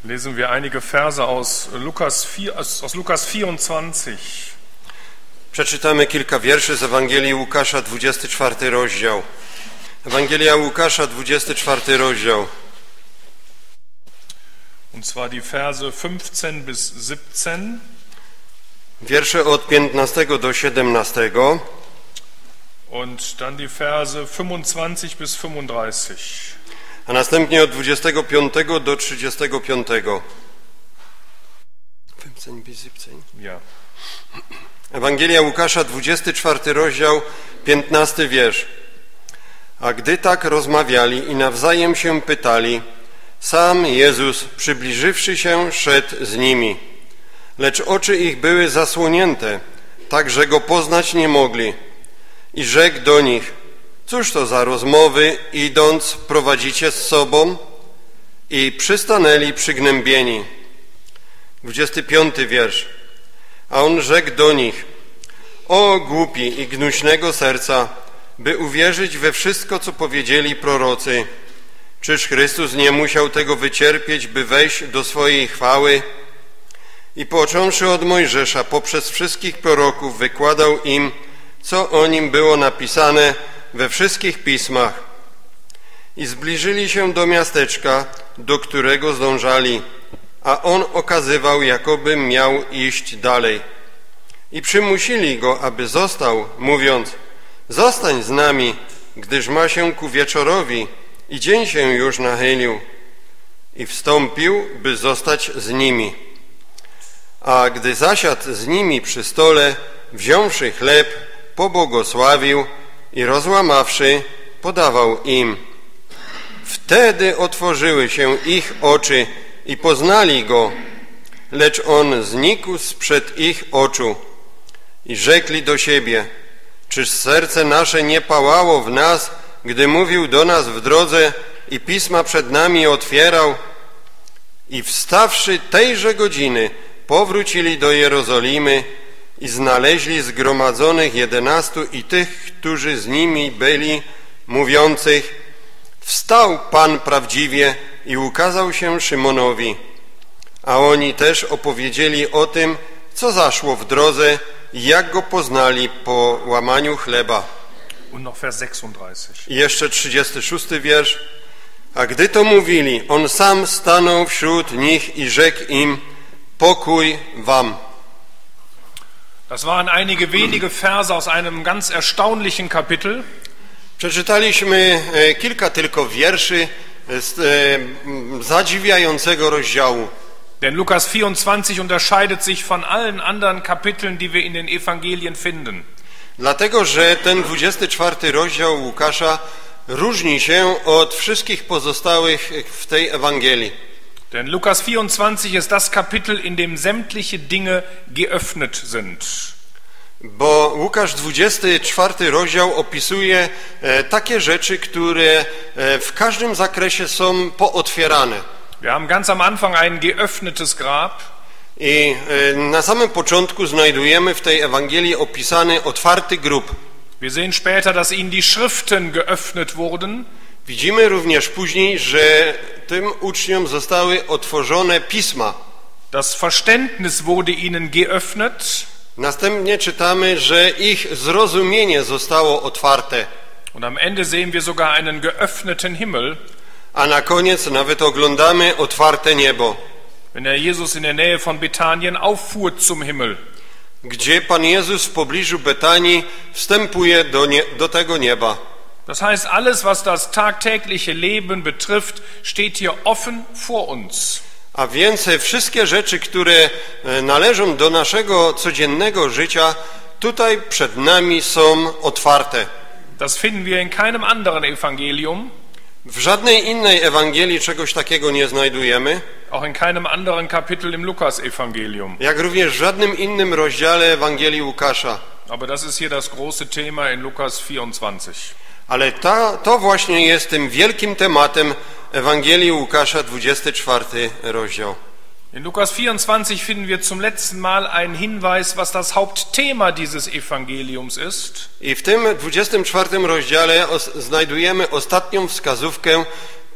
Lesen wir einige Verse aus Lukas 24. Przeczytamy kilka wierszy z Ewangelii Łukasza, 24 rozdział. Ewangelia Łukasza, 24 rozdział. Und zwar die Verse 15 bis 17. Wiersze od 15 do 17. Und dann die Verse 25 bis 35. A następnie od 25 do 35. 15 bis 17. Ja. Ewangelia Łukasza, 24 rozdział, 15 wiersz. A gdy tak rozmawiali i nawzajem się pytali, sam Jezus, przybliżywszy się, szedł z nimi. Lecz oczy ich były zasłonięte, tak że go poznać nie mogli. I rzekł do nich, cóż to za rozmowy, idąc, prowadzicie z sobą? I przystanęli przygnębieni. 25 wiersz. A on rzekł do nich, o głupi i gnuśnego serca, by uwierzyć we wszystko, co powiedzieli prorocy. Czyż Chrystus nie musiał tego wycierpieć, by wejść do swojej chwały? I począwszy od Mojżesza, poprzez wszystkich proroków, wykładał im, co o nim było napisane we wszystkich pismach. I zbliżyli się do miasteczka, do którego zdążali, a on okazywał, jakoby miał iść dalej. I przymusili go, aby został, mówiąc, zostań z nami, gdyż ma się ku wieczorowi i dzień się już nachylił. I wstąpił, by zostać z nimi. A gdy zasiadł z nimi przy stole, wziąwszy chleb, pobłogosławił i rozłamawszy, podawał im. Wtedy otworzyły się ich oczy i poznali go, lecz on znikł sprzed ich oczu. I rzekli do siebie, czyż serce nasze nie pałało w nas, gdy mówił do nas w drodze i pisma przed nami otwierał? I wstawszy tejże godziny, powrócili do Jerozolimy i znaleźli zgromadzonych 11 i tych, którzy z nimi byli, mówiących, wstał Pan prawdziwie i ukazał się Szymonowi. A oni też opowiedzieli o tym, co zaszło w drodze i jak go poznali po łamaniu chleba. Und noch Vers 36. I jeszcze 36 wiersz. A gdy to mówili, on sam stanął wśród nich i rzekł im, pokój wam. Das waren einige wenige Verse aus einem ganz erstaunlichen Kapitel. Przeczytaliśmy kilka tylko wierszy z zadziwiającego rozdziału. Denn Lukas 24 unterscheidet sich von allen anderen Kapiteln, die wir in den Evangelien finden. Dlatego, że ten 24 rozdział Łukasza różni się od wszystkich pozostałych w tej Ewangelii. Denn Lukas 24 ist das Kapitel, in dem sämtliche Dinge geöffnet sind. Bo Łukasz 24 rozdział opisuje takie rzeczy, które w każdym zakresie są pootwierane. Wir haben ganz am Anfang ein geöffnetes Grab. I na samym początku znajdujemy w tej Ewangelii opisany otwarty grób. Wir sehen später, dass ihnen die Schriften geöffnet wurden. Widzimy również później, że tym uczniom zostały otworzone pisma. Das Verständnis wurde ihnen geöffnet. Następnie czytamy, że ich zrozumienie zostało otwarte. Und am Ende sehen wir sogar einen geöffneten Himmel. A na koniec nawet oglądamy otwarte niebo. Wenn der Jesus in der Nähe von Bethanien auffuhr zum Himmel. Gdzie Pan Jezus w pobliżu Betanii wstępuje do tego nieba. Das heißt, alles, was das tagtägliche Leben betrifft, steht hier offen vor uns. A więc wszystkie rzeczy, które należą do naszego codziennego życia, tutaj przed nami są otwarte. Das finden wir in keinem anderen Evangelium. W żadnej innej Ewangelii czegoś takiego nie znajdujemy. Auch in keinem anderen Kapitel im Lukas-Evangelium. Jak również w żadnym innym rozdziale Ewangelii Łukasza. Aber das ist hier das große Thema in Lukas 24. Ale to właśnie jest tym wielkim tematem Ewangelii Łukasza, 24 rozdział. In Lukas 24 finden wir zum letzten Mal einen Hinweis, was das Hauptthema dieses Evangeliums ist. I w tym 24 rozdziale znajdujemy ostatnią wskazówkę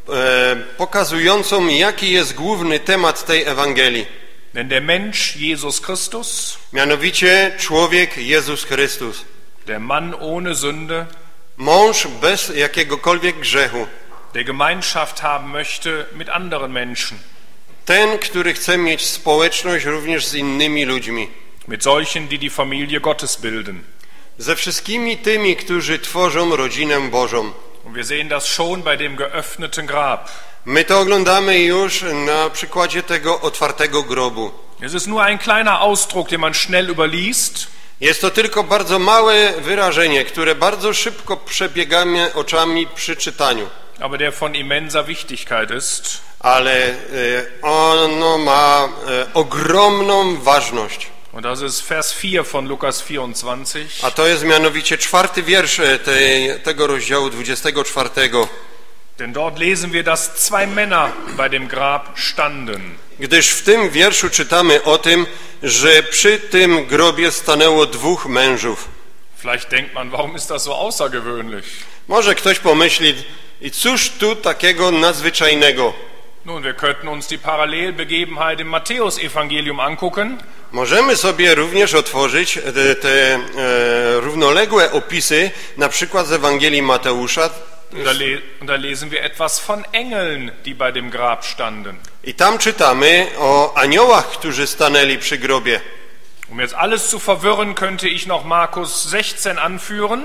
pokazującą, jaki jest główny temat tej Ewangelii. Denn der Mensch Jesus Christus, Mianowicie człowiek Jezus Chrystus. der Mann ohne Sünde, Mąż bez jakiegokolwiek grzechu. der Gemeinschaft haben möchte mit anderen Menschen. Ten, który chce mieć społeczność również z innymi ludźmi. Mit solchen, die die Familie Gottes bilden. Ze wszystkimi tymi, którzy tworzą rodzinę Bożą. Und wir sehen das schon bei dem geöffneten Grab. My to oglądamy już na przykładzie tego otwartego grobu. Es ist nur ein kleiner Ausdruck, den man schnell überliest. Jest to tylko bardzo małe wyrażenie, które bardzo szybko przebiegamy oczami przy czytaniu. Aber der von immenser Wichtigkeit ist. Ale ono ma ogromną ważność. Und das ist Vers 4 von Lukas 24. A to jest mianowicie 4. wiersz tego rozdziału 24. Denn dort lesen wir, dass zwei Männer bei dem Grab standen. Gdyż w tym wierszu czytamy o tym, że przy tym grobie stanęło 2 mężów. Vielleicht denkt man, warum ist das so außergewöhnlich? Może ktoś pomyśli, i cóż tu takiego nadzwyczajnego? Nun, wir könnten uns die Parallelbegebenheit im Matthäus-Evangelium angucken. Możemy sobie również otworzyć te równoległe opisy, na przykład z Ewangelii Mateusza. Und da lesen wir etwas von Engeln, die bei dem Grab standen. I tam czytamy o aniołach, którzy stanęli przy grobie. Um jetzt alles zu verwirren, könnte ich noch Markus 16 anführen.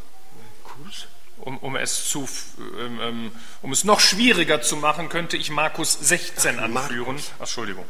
Um es noch schwieriger zu machen, könnte ich Markus 16 anführen. Entschuldigung.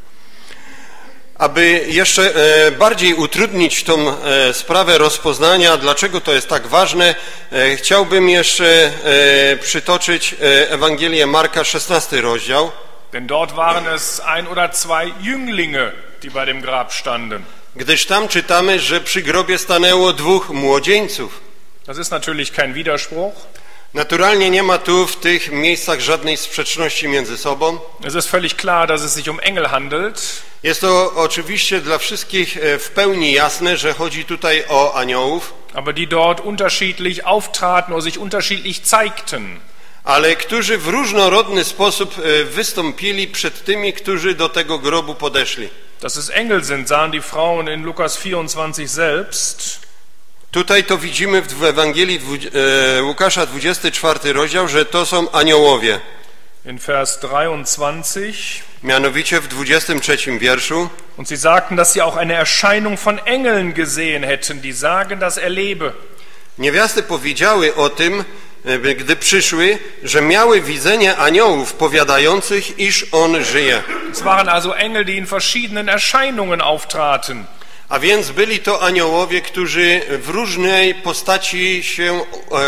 Aby jeszcze bardziej utrudnić tą sprawę rozpoznania, dlaczego to jest tak ważne, chciałbym jeszcze przytoczyć Ewangelię Marka, 16 rozdział. Denn dort waren es ein oder zwei Jünglinge, die bei dem Grab standen. Gdyż tam czytamy, że przy grobie stanęło 2 młodzieńców. Das ist natürlich kein Widerspruch. Naturalnie nie ma tu w tych miejscach żadnej sprzeczności między sobą. Es ist völlig klar, dass es sich um Engel handelt. Jest to oczywiście dla wszystkich w pełni jasne, że chodzi tutaj o aniołów, Aber die dort unterschiedlich auftraten oder sich unterschiedlich zeigten. ale którzy w różnorodny sposób wystąpili przed tymi, którzy do tego grobu podeszli. Dass es Engel sind, sahen die Frauen in Lukas 24 selbst. Tutaj to widzimy w Ewangelii Łukasza 24 rozdział, że to są aniołowie. In Vers 23. Mianowicie w 23 wierszu. Und sie sagten, dass sie auch eine Erscheinung von Engeln gesehen hätten, die sagen, dass er lebe. Niewiasty powiedziały o tym, gdy przyszły, że miały widzenie aniołów powiadających, iż on żyje. Es waren also Engel, die in verschiedenen Erscheinungen auftraten. A więc byli to aniołowie, którzy w różnej postaci się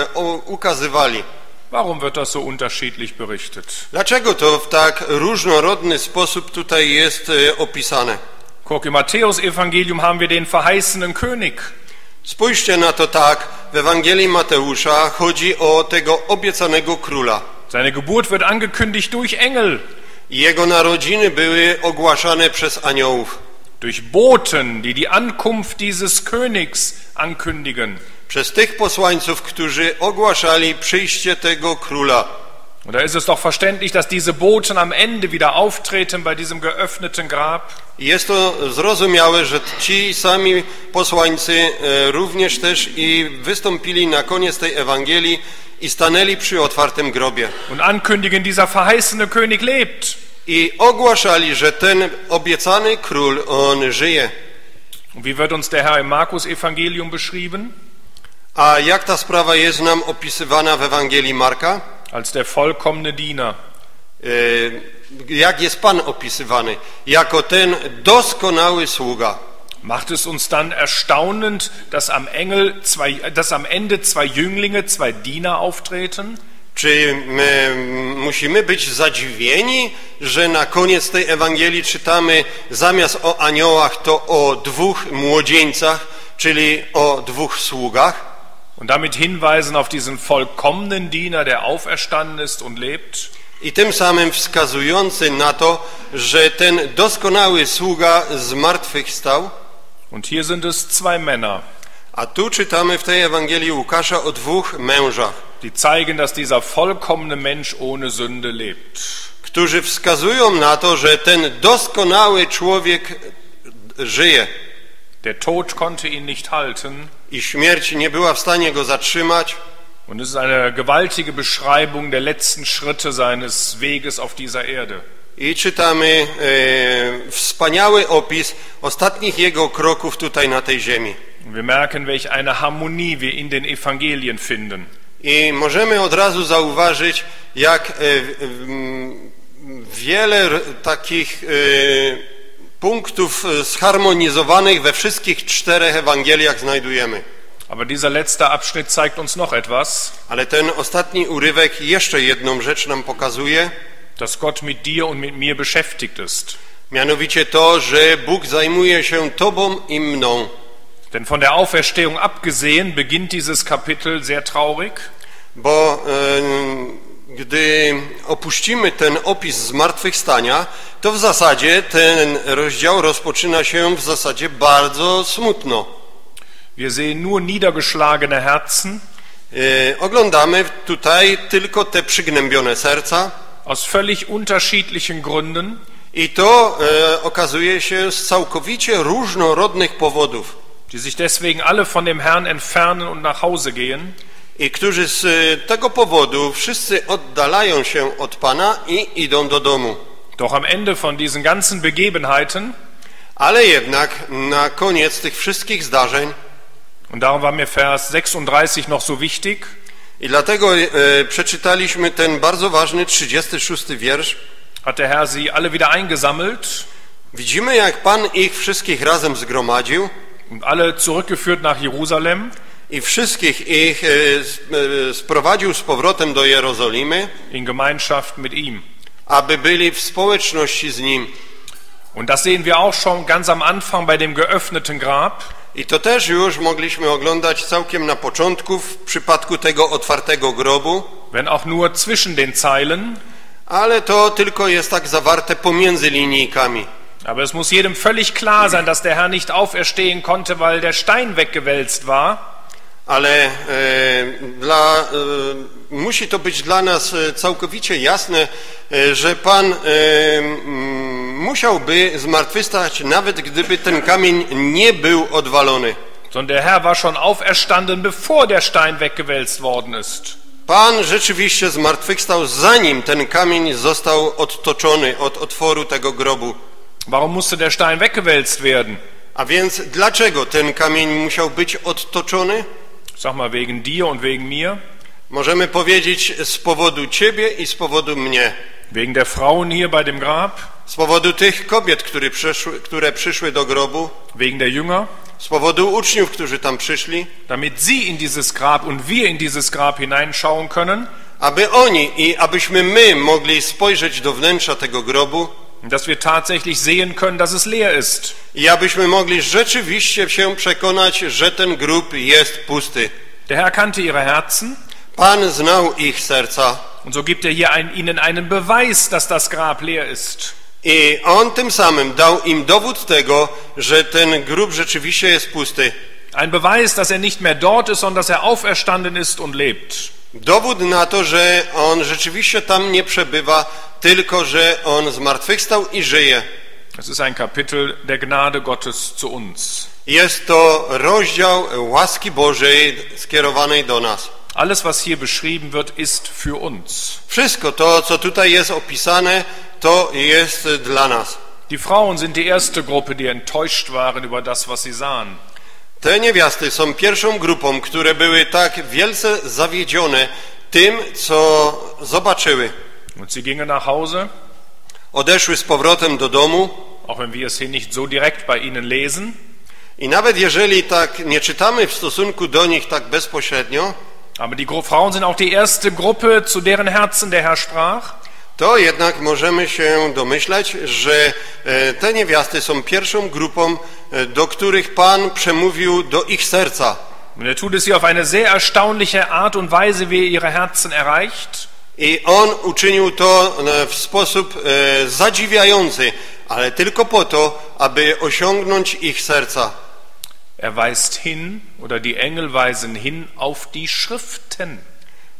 ukazywali. Warum wird das so unterschiedlich berichtet? Dlaczego to w tak różnorodny sposób tutaj jest opisane? Guck, im Matthäus-Evangelium haben wir den verheißenen König. Spójrzcie na to tak, w Ewangelii Mateusza chodzi o tego obiecanego króla. Seine Geburt wird angekündigt durch Engel. I jego narodziny były ogłaszane przez aniołów. Durch Boten, die die Ankunft dieses Königs ankündigen. Przez tych posłańców, którzy ogłaszali przyjście tego króla. Und da ist es doch verständlich, dass diese Boten am Ende wieder auftreten bei diesem geöffneten Grab. I jest to zrozumiałe, że ci sami posłańcy również też i wystąpili na koniec tej Ewangelii i stanęli przy otwartym grobie. Und ankündigen, dieser verheißene König lebt. I ogłaszali, że ten obiecany król, on żyje. Und wie wird uns der Herr im Markus-Evangelium beschrieben? A jak ta sprawa jest nam opisywana w Ewangelii Marka? Als der vollkommene Diener. Jak jest Pan opisywany? Jako ten doskonały sługa. Macht es uns dann erstaunend, dass am Ende zwei Jünglinge, zwei Diener auftreten? Czy my musimy być zadziwieni, że na koniec tej Ewangelii czytamy zamiast o aniołach to o 2 młodzieńcach, czyli o 2 sługach? Und damit hinweisen auf diesen vollkommenen Diener, der auferstanden ist und lebt. I tym samym wskazujący na to, że ten doskonały sługa zmartwychwstał. Und hier sind es zwei Männer. A tu czytamy w tej Ewangelii Łukasza o 2 mężach. die zeigen, dass dieser vollkommene Mensch ohne Sünde lebt. którzy wskazują na to, że ten doskonały człowiek żyje. Der Tod konnte ihn nicht halten. I śmierć nie była w stanie go zatrzymać. Und es ist eine gewaltige Beschreibung der letzten Schritte seines Weges auf dieser Erde. I czytamy wspaniały opis ostatnich jego kroków tutaj na tej ziemi. Wir merken, welch eine Harmonie wir in den Evangelien finden. I możemy od razu zauważyć, jak wiele takich punktów zharmonizowanych we wszystkich 4 Ewangeliach znajdujemy. Aber dieser letzte Abschnitt zeigt uns noch etwas. Ale ten ostatni urywek jeszcze jedną rzecz nam pokazuje. Dass Gott mit dir und mit mir beschäftigt ist. Mianowicie to, że Bóg zajmuje się tobą i mną. Denn von der Auferstehung abgesehen beginnt dieses Kapitel sehr traurig. Bo gdy opuścimy ten opis zmartwychwstania, to w zasadzie ten rozdział rozpoczyna się w zasadzie bardzo smutno. Wir sehen nur niedergeschlagene Herzen. Oglądamy tutaj tylko te przygnębione serca. Aus völlig unterschiedlichen Gründen. I to okazuje się z całkowicie różnorodnych powodów. Die sich deswegen alle von dem Herrn entfernen und nach Hause gehen. I którzy z tego powodu wszyscy oddalają się od Pana i idą do domu. Doch am Ende von diesen ganzen Begebenheiten, ale jednak na koniec tych wszystkich zdarzeń, und darum war mir Vers 36 noch so wichtig, i dlatego przeczytaliśmy ten bardzo ważny 36 wiersz, hat der Herr sie alle wieder eingesammelt. Widzimy, jak Pan ich wszystkich razem zgromadził und alle zurückgeführt nach Jerusalem. I wszystkich ich sprowadził z powrotem do Jerozolimy, in Gemeinschaft mit ihm. aby byli w społeczności z Nim. Und das sehen wir auch schon ganz am Anfang bei dem geöffneten Grab. I to też już mogliśmy oglądać całkiem na początku w przypadku tego otwartego grobu. Wenn auch nur zwischen den Zeilen. Ale to tylko jest tak zawarte pomiędzy linijkami. Aber es muss jedem völlig klar sein, dass der Herr nicht auferstehen konnte, weil der Stein weggewälzt war. Ale musi to być dla nas całkowicie jasne, że Pan musiałby zmartwychwstać, nawet gdyby ten kamień nie był odwalony. Sondern der Herr war schon auferstanden, bevor der Stein weggewälzt worden ist. Pan rzeczywiście zmartwychwstał, zanim ten kamień został odtoczony od otworu tego grobu. Warum musste der Stein weggewälzt werden? A więc dlaczego ten kamień musiał być odtoczony? Sag mal, wegen dir und wegen mir. Możemy powiedzieć z powodu ciebie i z powodu mnie. Wegen der Frauen hier bei dem Grab. Z powodu tych kobiet, które przyszły do grobu. Wegen der Jünger. Z powodu uczniów, którzy tam przyszli. Damit sie in dieses Grab und wir in dieses Grab hineinschauen können. Aby oni i abyśmy my mogli spojrzeć do wnętrza tego grobu. Dass wir tatsächlich sehen können, dass es leer ist. I abyśmy mogli rzeczywiście się przekonać, że ten grób jest pusty. Der Herr kannte ihre Herzen. Pan znał ich serca. Und so gibt er hier ihnen einen Beweis, dass das Grab leer ist. I on tym samym dał im dowód tego, że ten grób rzeczywiście jest pusty. Ein Beweis, dass er nicht mehr dort ist, sondern dass er auferstanden ist und lebt. Dowód na to, że on rzeczywiście tam nie przebywa, tylko że on zmartwychwstał i żyje. Es ist ein Kapitel der Gnade Gottes zu uns. Jest to rozdział łaski Bożej skierowanej do nas. Alles, was hier beschrieben wird, ist für uns. Wszystko to, co tutaj jest opisane, to jest dla nas. Die Frauen sind die erste Gruppe, die enttäuscht waren über das, was sie sahen. Te niewiasty są pierwszą grupą, które były tak wielce zawiedzione tym, co zobaczyły. Und sie gingen nach Hause. Odeszły z powrotem do domu. Auch wenn wir es hier nicht so direkt bei ihnen lesen. I nawet jeżeli tak nie czytamy w stosunku do nich tak bezpośrednio, aber die Frauen sind auch die erste Gruppe, zu deren Herzen der Herr sprach. To jednak możemy się domyśleć, że te niewiasty są pierwszą grupą, do których Pan przemówił do ich serca. Und er tut es hier auf eine sehr erstaunliche Art und Weise, wie er ihre Herzen erreicht. I on uczynił to w sposób zadziwiający, ale tylko po to, aby osiągnąć ich serca. Er weist hin, oder die Engel weisen hin auf die Schriften.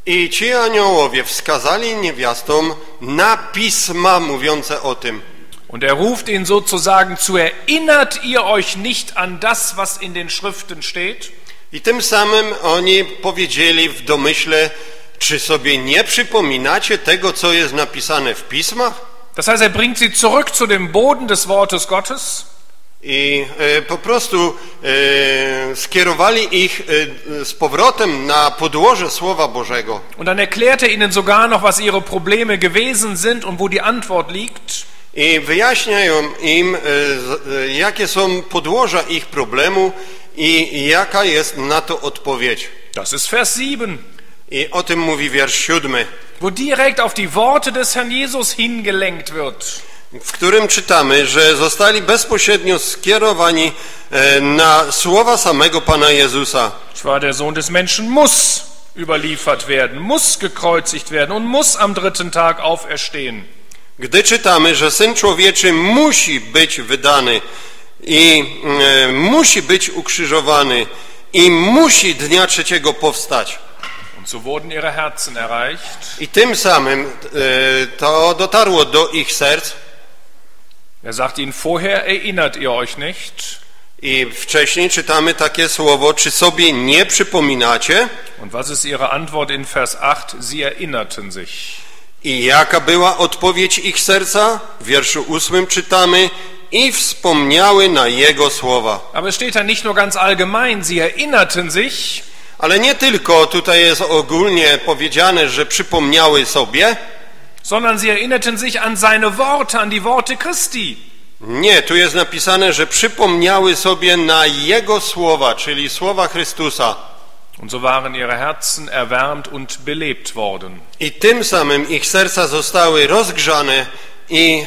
I ci aniołowie wskazali niewiastom na pisma mówiące o tym. Und ruft ihnen sozusagen zu, erinnert ihr euch nicht an das, was in den Schriften steht? I tym samym oni powiedzieli w domyśle, czy sobie nie przypominacie tego, co jest napisane w pismach? Das heißt, bringt sie zurück zu dem Boden des Wortes Gottes. I po prostu skierowali ich z powrotem na podłoże Słowa Bożego. Und dann erklärt ihnen sogar noch, was ihre Probleme gewesen sind und wo die Antwort liegt. I wyjaśniają im, jakie są podłoża ich problemu i jaka jest na to odpowiedź. Das ist Vers 7. I o tym mówi wiersz 7, wo direkt auf die Worte des Herrn Jesus hingelenkt wird. w którym czytamy, że zostali bezpośrednio skierowani na słowa samego Pana Jezusa. Zwar der Sohn des Menschen muss überliefert werden, muss gekreuzigt werden und muss am dritten Tag auferstehen. Gdy czytamy, że Syn Człowieczy musi być wydany i musi być ukrzyżowany i musi dnia trzeciego powstać. Und so wurden ihre Herzen erreicht. I tym samym to dotarło do ich serc. Sagt ihnen vorher, erinnert ihr euch nicht? I wcześniej czytamy takie słowo, czy sobie nie przypominacie? Und was ist ihre Antwort in Vers 8? Sie erinnerten sich. I jaka była odpowiedź ich serca? W wierszu 8 czytamy, i wspomniały na Jego słowa. Aber es steht da nicht nur ganz allgemein, sie erinnerten sich. Ale nie tylko tutaj jest ogólnie powiedziane, że przypomniały sobie, sondern sie erinnerten sich an seine Worte, an die Worte Christi. Nie, tu jest napisane, że przypomniały sobie na Jego słowa, czyli słowa Chrystusa. Und so waren ihre Herzen erwärmt und belebt worden. I tym samym ich serca zostały rozgrzane i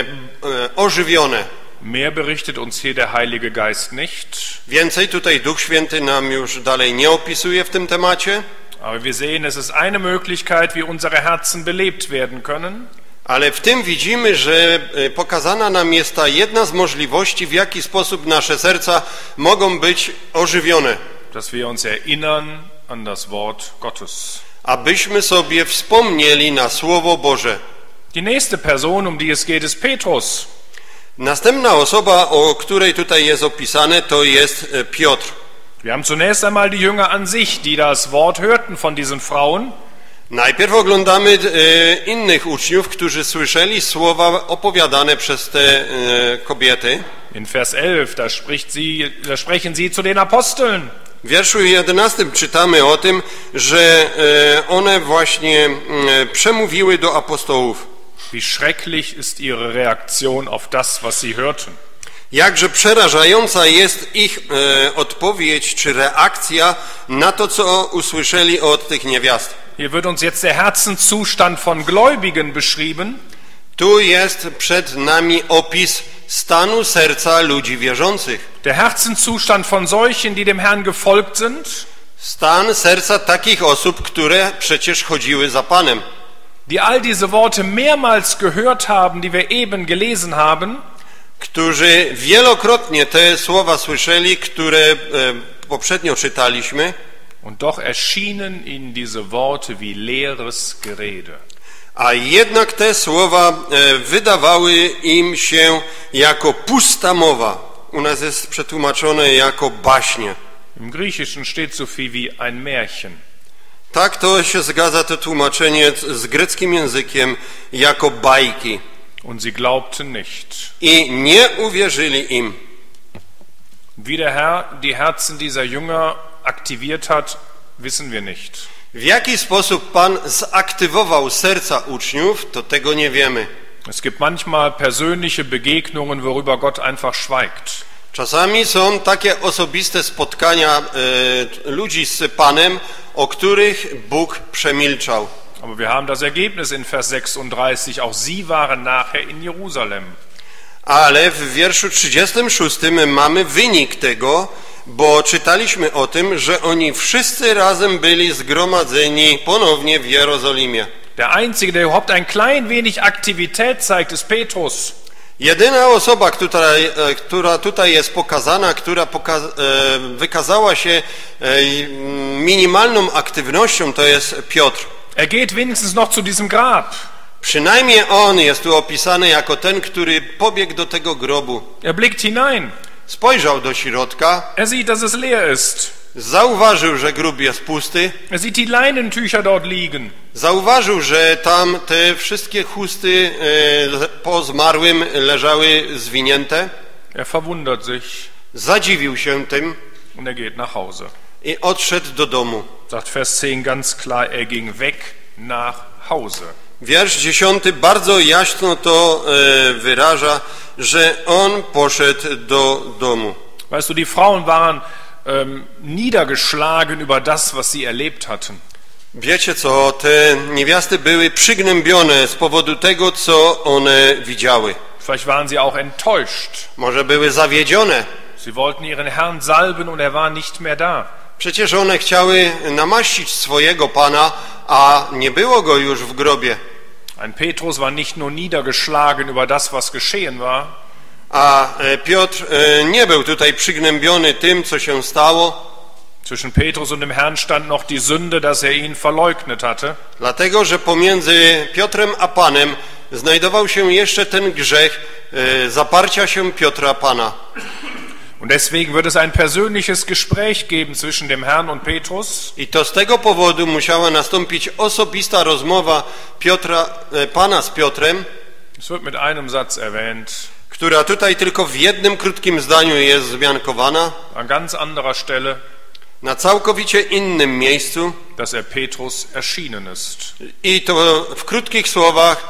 ożywione. Mehr berichtet uns hier der Heilige Geist nicht. Więcej tutaj Duch Święty nam już dalej nie opisuje w tym temacie. Aber wir sehen, es ist eine Möglichkeit, wie unsere Herzen belebt werden können. Ale w tym widzimy, że pokazana nam jest ta jedna z możliwości, w jaki sposób nasze serca mogą być ożywione. Dass wir uns erinnern an das Wort Gottes. Abyśmy sobie wspomnieli na Słowo Boże. Die nächste Person, um die es geht, ist Petrus. Następna osoba, o której tutaj jest opisane, to jest Piotr. Wir haben zunächst einmal die Jünger an sich, die das Wort hörten von diesen Frauen. Najpierw oglądamy innych uczniów, którzy słyszeli słowa opowiadane przez te kobiety. In Vers 11, da sprechen sie zu den Aposteln. W wierszu 11 czytamy o tym, że one właśnie przemówiły do apostołów. Wie schrecklich ist ihre Reaktion auf das, was sie hörten. Jakże przerażająca jest ich odpowiedź czy reakcja na to, co usłyszeli od tych niewiast. Hier wird uns jetzt der Herzenszustand von Gläubigen beschrieben. Tu jest przed nami opis stanu serca ludzi wierzących. Der Herzenszustand von solchen, die dem Herrn gefolgt sind. Stan serca takich osób, które przecież chodziły za Panem. Die all diese Worte mehrmals gehört haben, die wir eben gelesen haben. Którzy wielokrotnie te słowa słyszeli, które poprzednio czytaliśmy. Und doch erschienen ihnen diese Worte wie leeres Gerede. A jednak te słowa wydawały im się jako pusta mowa. U nas jest przetłumaczone jako baśnie. Im Griechischen steht so viel wie ein Märchen. Tak to się zgadza, to tłumaczenie z greckim językiem jako bajki. Und sie glaubten nicht. I nie uwierzyli im. Wie der Herr die Herzen dieser Jünger aktiviert hat, wissen wir nicht. W jaki sposób Pan zaktywował serca uczniów, to tego nie wiemy. Es gibt manchmal persönliche Begegnungen, worüber Gott einfach schweigt. Czasami są takie osobiste spotkania ludzi z Panem, o których Bóg przemilczał. Aber wir haben das Ergebnis in Vers 36, auch sie waren nachher in Jerusalem. Ale w wierszu 36 mamy wynik tego, bo czytaliśmy o tym, że oni wszyscy razem byli zgromadzeni ponownie w Jerozolimie. Der Einzige, der überhaupt ein klein wenig Aktivität zeigt, ist Petrus. Jedyna osoba, która tutaj jest pokazana, która wykazała się minimalną aktywnością, to jest Piotr. Er geht wenigstens noch zu diesem Grab. Przynajmniej on jest tu opisany jako ten, który pobiegł do tego grobu. Er blickt hinein. Spojrzał do środka, Er sieht, dass es leer ist. zauważył, że grób jest pusty, Er sieht die Leinentücher dort liegen. zauważył, że tam te wszystkie chusty po zmarłym leżały zwinięte, Er verwundert sich zadziwił się tym und er geht nach Hause. i odszedł do domu. Sagt Vers 10 ganz klar, er ging weg nach Hause. Wiersz 10 bardzo jasno to wyraża, że on poszedł do domu. Weißt du, die Frauen waren niedergeschlagen über das, was sie erlebt hatten. Wiecie co, te niewiasty były przygnębione z powodu tego, co one widziały. Vielleicht waren sie auch enttäuscht. Może były zawiedzione. Sie wollten ihren Herrn salben und er war nicht mehr da. Przecież one chciały namaścić swojego Pana, a nie było go już w grobie. Ein Petrus war nicht nur niedergeschlagen über das, was geschehen war, A Piotr nie był tutaj przygnębiony tym, co się stało, zwischen Petrus und dem Herrn stand noch die Sünde, dass er ihn verleugnet hatte. dlatego że pomiędzy Piotrem a Panem znajdował się jeszcze ten grzech zaparcia się Piotra Pana. Und deswegen wird es ein persönliches Gespräch geben zwischen dem Herrn und Petrus. I to z tego powodu musiała nastąpić osobista rozmowa Pana z Piotrem, Es wird mit einem Satz erwähnt, która tutaj tylko w jednym krótkim zdaniu jest wzmiankowana, an ganz anderer Stelle, na całkowicie innym miejscu, dass er Petrus erschienen ist. i to w krótkich słowach,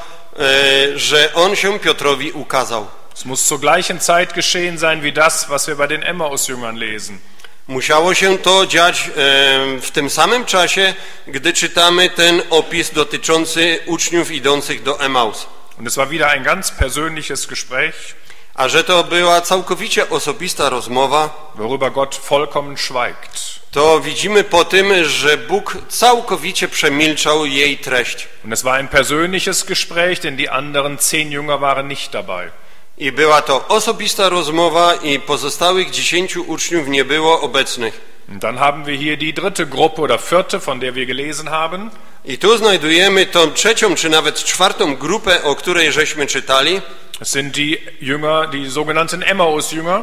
że on się Piotrowi ukazał. Es muss zur gleichen Zeit geschehen sein wie das, was wir bei den Emmaus-Jüngern lesen. Musiało się to dziać w tym samym czasie, gdy czytamy ten opis dotyczący uczniów idących do Emaus. Und es war wieder ein ganz persönliches Gespräch, A że to była całkowicie osobista rozmowa, worüber Gott vollkommen schweigt. to widzimy po tym, że Bóg całkowicie przemilczał jej treść. Und es war ein persönliches Gespräch, denn die anderen 10 Jünger waren nicht dabei. I była to osobista rozmowa i pozostałych 10 uczniów nie było obecnych. Und dann haben wir hier die dritte Gruppe oder vierte, von der wir gelesen haben. I tu znajdujemy tą trzecią, czy nawet czwartą grupę, o której żeśmy czytali. Es sind die Jünger, die sogenannten Emmaus-Jünger.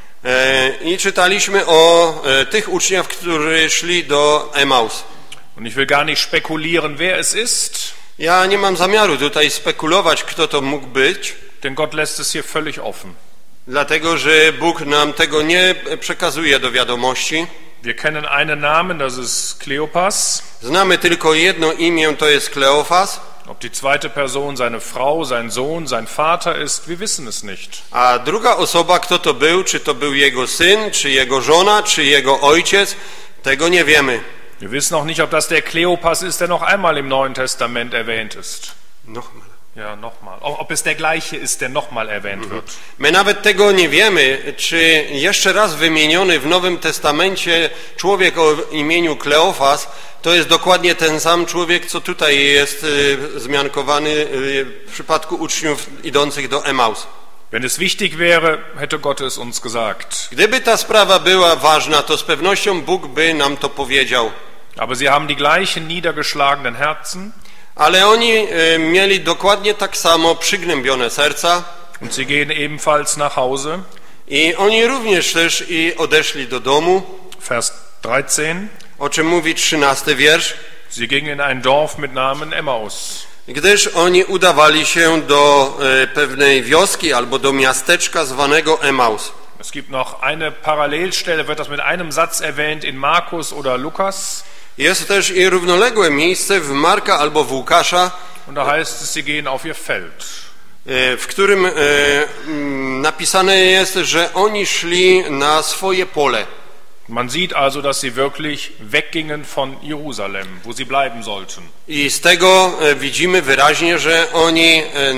I czytaliśmy o tych uczniach, którzy szli do Emaus. Und ich will gar nicht spekulieren, wer es ist, Ja nie mam zamiaru tutaj spekulować, kto to mógł być, denn Gott lässt es hier völlig offen. dlatego że Bóg nam tego nie przekazuje do wiadomości. Wir kennen einen Namen, das ist Kleopas. Znamy tylko jedno imię, to jest Kleofas, Ob die zweite Person seine Frau, sein Sohn, sein Vater ist, wir wissen es nicht. a druga osoba, kto to był, czy to był jego syn, czy jego żona, czy jego ojciec, tego nie wiemy. Wir wissen auch nicht, ob das der Kleopas ist, der noch einmal im Neuen Testament erwähnt ist. Nochmal. Ja, nochmal. Ob es der gleiche ist, der nochmal erwähnt wird. My nawet tego nie wiemy, czy jeszcze raz wymieniony w Nowym Testamencie człowiek o imieniu Kleofas to jest dokładnie ten sam człowiek, co tutaj jest wzmiankowany w przypadku uczniów idących do Emaus. Wenn es wichtig wäre, hätte Gott es uns gesagt. Gdyby ta sprawa była ważna, to z pewnością Bóg by nam to powiedział. Aber sie haben die gleichen niedergeschlagenen Herzen Ale oni mieli dokładnie tak samo przygnębione serca und sie gehen ebenfalls nach Hause. i oni również też i odeszli do domu, Vers 13. o czym mówi 13 wiersz. Sie gingen in ein Dorf mit Namen Emmaus. Gdyż oni udawali się do pewnej wioski albo do miasteczka zwanego Emaus. Es gibt noch eine Parallelstelle, wird das mit einem Satz erwähnt in Markus oder Lukas. Jest też i równoległe miejsce w Marka albo w Łukasza, Und da heißt es, sie gehen auf ihr Feld. w którym napisane jest, że oni szli na swoje pole. Man sieht also, dass sie wirklich weggingen von Jerusalem, wo sie bleiben sollten. I z tego widzimy wyraźnie, że oni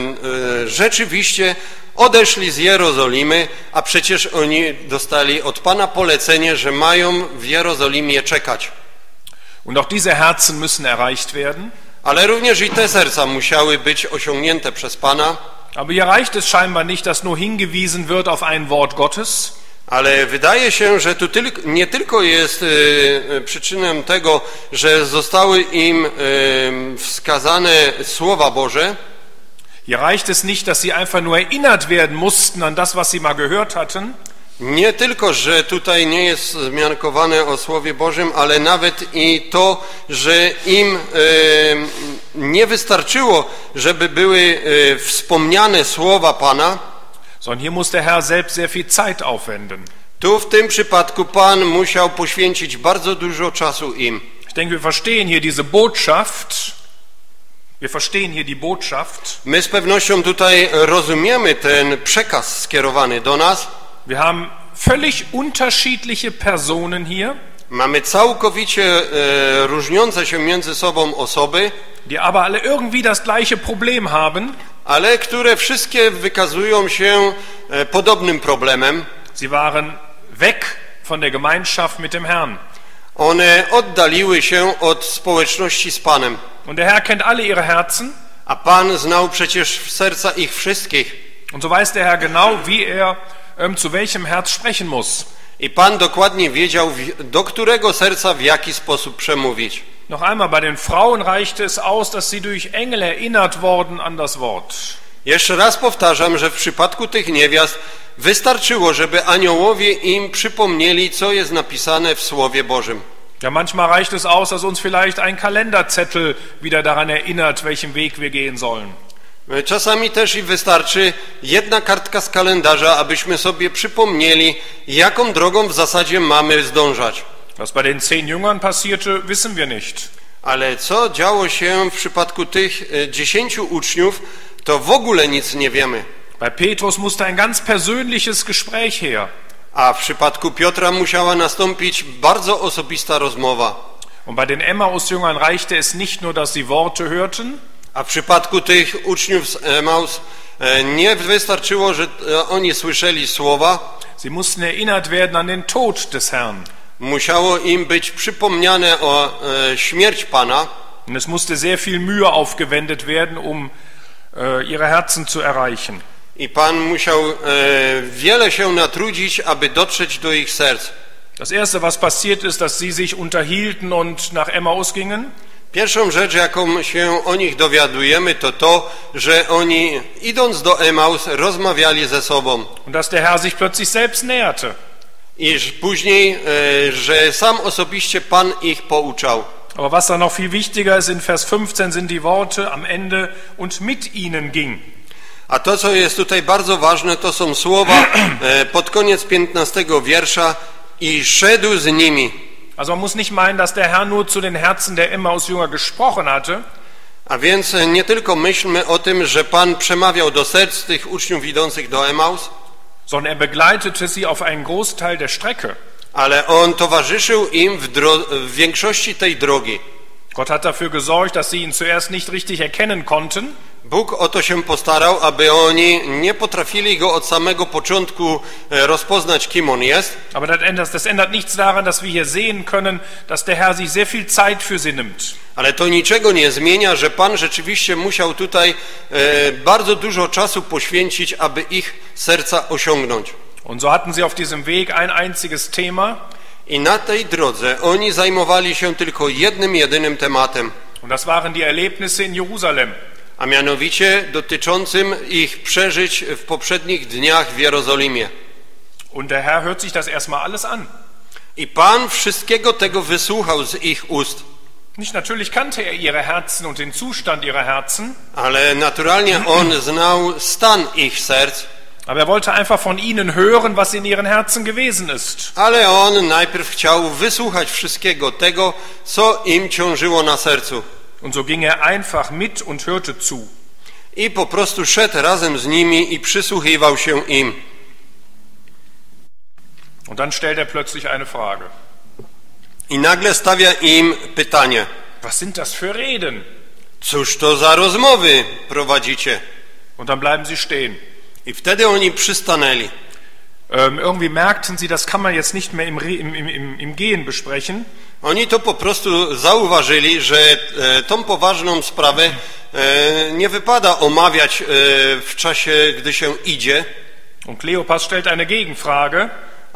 rzeczywiście odeszli z Jerozolimy, a przecież oni dostali od Pana polecenie, że mają w Jerozolimie czekać. Und auch diese Herzen müssen erreicht werden. Ale również i te serca musiały być osiągnięte przez Pana. Aber hier reicht es scheinbar nicht, dass nur hingewiesen wird auf ein Wort Gottes, Ale wydaje się, że tu nie tylko jest przyczyną tego, że zostały im wskazane słowa Boże. Hier reicht es nicht, dass sie einfach nur erinnert werden mussten an das, was sie mal gehört hatten. Nie tylko, że tutaj nie jest zmiankowane o Słowie Bożym, ale nawet i to, że im nie wystarczyło, żeby były wspomniane słowa Pana. Sondern hier muss der Herr selbst sehr viel Zeit aufwenden. Tu w tym przypadku Pan musiał poświęcić bardzo dużo czasu im. Ich denke, wir verstehen hier diese Botschaft. Wir verstehen hier die Botschaft. My z pewnością tutaj rozumiemy ten przekaz skierowany do nas. Wir haben völlig unterschiedliche Personen hier, Mamy całkowicie różniące się między sobą osoby, die aber alle irgendwie das gleiche Problem haben. ale które wszystkie wykazują się podobnym problemem. Sie waren weg von der Gemeinschaft mit dem Herrn. One oddaliły się od społeczności z Panem. Und der Herr kennt alle ihre Herzen. A Pan znał przecież serca ich wszystkich. Und so weiß der Herr genau, wie er zu welchem Herz sprechen muss. I Pan dokładnie wiedział, do którego serca w jaki sposób przemówić. Noch einmal, bei den Frauen reichte es aus, dass sie durch Engel erinnert wurden an das Wort. Jeszcze raz powtarzam, że w przypadku tych niewiast wystarczyło, żeby aniołowie im przypomnieli, co jest napisane w Słowie Bożym. Ja, manchmal reicht es aus, dass uns vielleicht ein Kalenderzettel wieder daran erinnert, welchen Weg wir gehen sollen. Czasami też i wystarczy jedna kartka z kalendarza, abyśmy sobie przypomnieli, jaką drogą w zasadzie mamy zdążać. Was bei den 10 Jüngern passierte, wissen wir nicht. Ale co działo się w przypadku tych 10 uczniów, to w ogóle nic nie wiemy. Bei Petrus musste ein ganz persönliches Gespräch her. A w przypadku Piotra musiała nastąpić bardzo osobista rozmowa. Und bei den Emmaus-Jüngern reichte es nicht nur, dass sie Worte hörten, A w przypadku tych uczniów z Emaus nie wystarczyło, że oni słyszeli słowa. sie mussten erinnert werden an den Tod des Herrn. Musiało im być przypomniane o śmierć Pana. Und es musste sehr viel Mühe aufgewendet werden, ihre Herzen zu erreichen. I Pan musiał wiele się natrudzić, aby dotrzeć do ich serc. Das erste, was passiert ist, dass sie sich unterhielten und nach Emmaus gingen. Pierwszą rzecz, jaką się o nich dowiadujemy, to to, że oni idąc do Emaus rozmawiali ze sobą. Und dass der Herr sich plötzlich selbst näherte. I później, że sam osobiście Pan ich pouczał. Aber was da noch viel wichtiger ist, in Vers 15 sind die Worte am Ende und mit ihnen ging. A to, co jest tutaj bardzo ważne, to są słowa pod koniec 15 wiersza i szedł z nimi. Also man muss nicht meinen, dass der Herr nur zu den Herzen der Emmaus-Jünger gesprochen hatte, A więc nie tylko myślmy o tym, że Pan przemawiał do serc tych uczniów idących do Emaus, sondern er begleitete sie auf einen Großteil der Strecke. ale On towarzyszył im w większości tej drogi. Gott hat dafür gesorgt, dass sie ihn zuerst nicht richtig erkennen konnten. Bóg o to się postarał, aby oni nie potrafili Go od samego początku rozpoznać, kim On jest. Aber das ändert nichts daran, dass wir hier sehen können, dass der Herr sich sehr viel Zeit für sie nimmt. Ale to niczego nie zmienia, że Pan rzeczywiście musiał tutaj bardzo dużo czasu poświęcić, aby ich serca osiągnąć. Und so hatten sie auf diesem Weg ein einziges Thema. I na tej drodze oni zajmowali się tylko jednym, jedynym tematem. Und das waren die Erlebnisse in Jerusalem. A mianowicie dotyczącym ich przeżyć w poprzednich dniach w Jerozolimie. Und der Herr hört sich das erstmal alles an. I Pan wszystkiego tego wysłuchał z ich ust. Nicht natürlich kannte er ihre Herzen und den Zustand ihrer Herzen, Ale naturalnie On znał stan ich serc. aber er wollte einfach von ihnen hören, was in ihren Herzen gewesen ist. Ale On najpierw chciał wysłuchać wszystkiego tego, co im ciążyło na sercu. Und so ging er einfach mit und hörte zu. I po prostu szedł razem z nimi i przysłuchiwał się im. Und dann stellt er plötzlich eine Frage. I nagle stawia im pytanie. Was sind das für Reden? Cóż to za rozmowy prowadzicie? Und dann bleiben sie stehen. I wtedy oni przystanęli. Irgendwie merkten sie, das kann man jetzt nicht mehr im Gehen besprechen. Oni to po prostu zauważyli, że tą poważną sprawę nie wypada omawiać w czasie, gdy się idzie. Und Kleopas stellt eine Gegenfrage.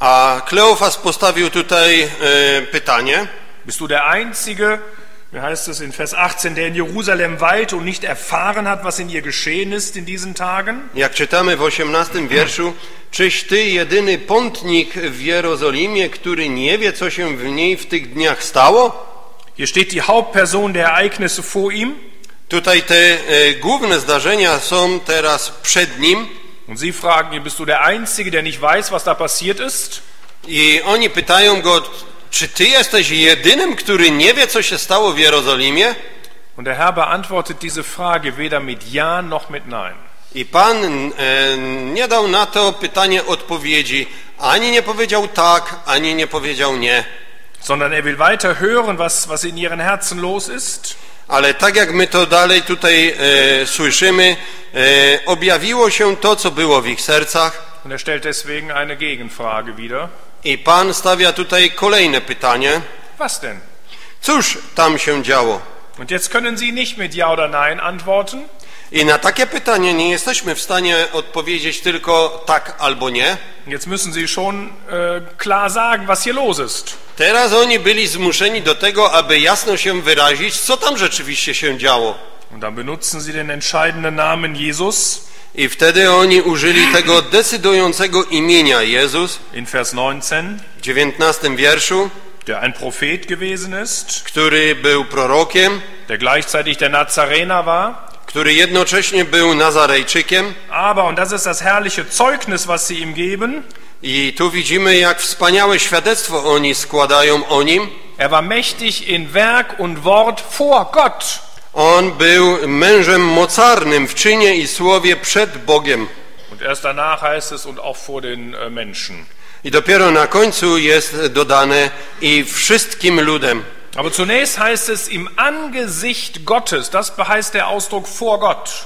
A Kleofas postawił tutaj pytanie. Bist du der Einzige, wie heißt es in Vers 18, der in Jerusalem weilte und nicht erfahren hat, was in ihr geschehen ist in diesen Tagen? Jak czytamy w 18 wierszu, czyś ty jedyny pątnik w Jerozolimie, który nie wie, co się w niej w tych dniach stało? Hier steht die Hauptperson der Ereignisse vor ihm. Tutaj te główne zdarzenia są teraz przed nim. Und sie fragen ihn, bist du der Einzige, der nicht weiß, was da passiert ist? I oni pytają go, czy ty jesteś jedynym, który nie wie, co się stało w Jerozolimie? Und der Herr beantwortet diese Frage weder mit Ja noch mit Nein. I Pan nie dał na to pytanie odpowiedzi. Ani nie powiedział tak, ani nie powiedział nie. Sondern er will weiter hören, was in ihren Herzen los ist. Ale tak jak my to dalej tutaj słyszymy, objawiło się to, co było w ich sercach. Und er stellt deswegen eine Gegenfrage wieder. I Pan stawia tutaj kolejne pytanie. Was denn? Cóż tam się działo? Und jetzt können Sie nicht mit Ja oder Nein antworten. I na takie pytanie nie jesteśmy w stanie odpowiedzieć tylko tak albo nie. Jetzt müssen Sie schon klar sagen, was hier los ist. Teraz oni byli zmuszeni do tego, aby jasno się wyrazić, co tam rzeczywiście się działo. Und dann benutzen Sie den entscheidenden Namen Jesus. I wtedy oni użyli tego decydującego imienia Jezus. In Vers 19. W 19 wierszu. Der ein Prophet gewesen ist. Który był prorokiem. Der gleichzeitig der Nazarener war. Który jednocześnie był Nazarejczykiem. Aber, und das ist das herrliche Zeugnis, was sie ihm geben. I tu widzimy, jak wspaniałe świadectwo oni składają o nim. Er war mächtig in Werk und Wort vor Gott. On był mężem mocarnym w czynie i słowie przed Bogiem. Und erst danach heißt es, und auch vor den Menschen. I dopiero na końcu jest dodane i wszystkim ludem. Aber zunächst heißt es im Angesicht Gottes. Das heißt der Ausdruck vor Gott.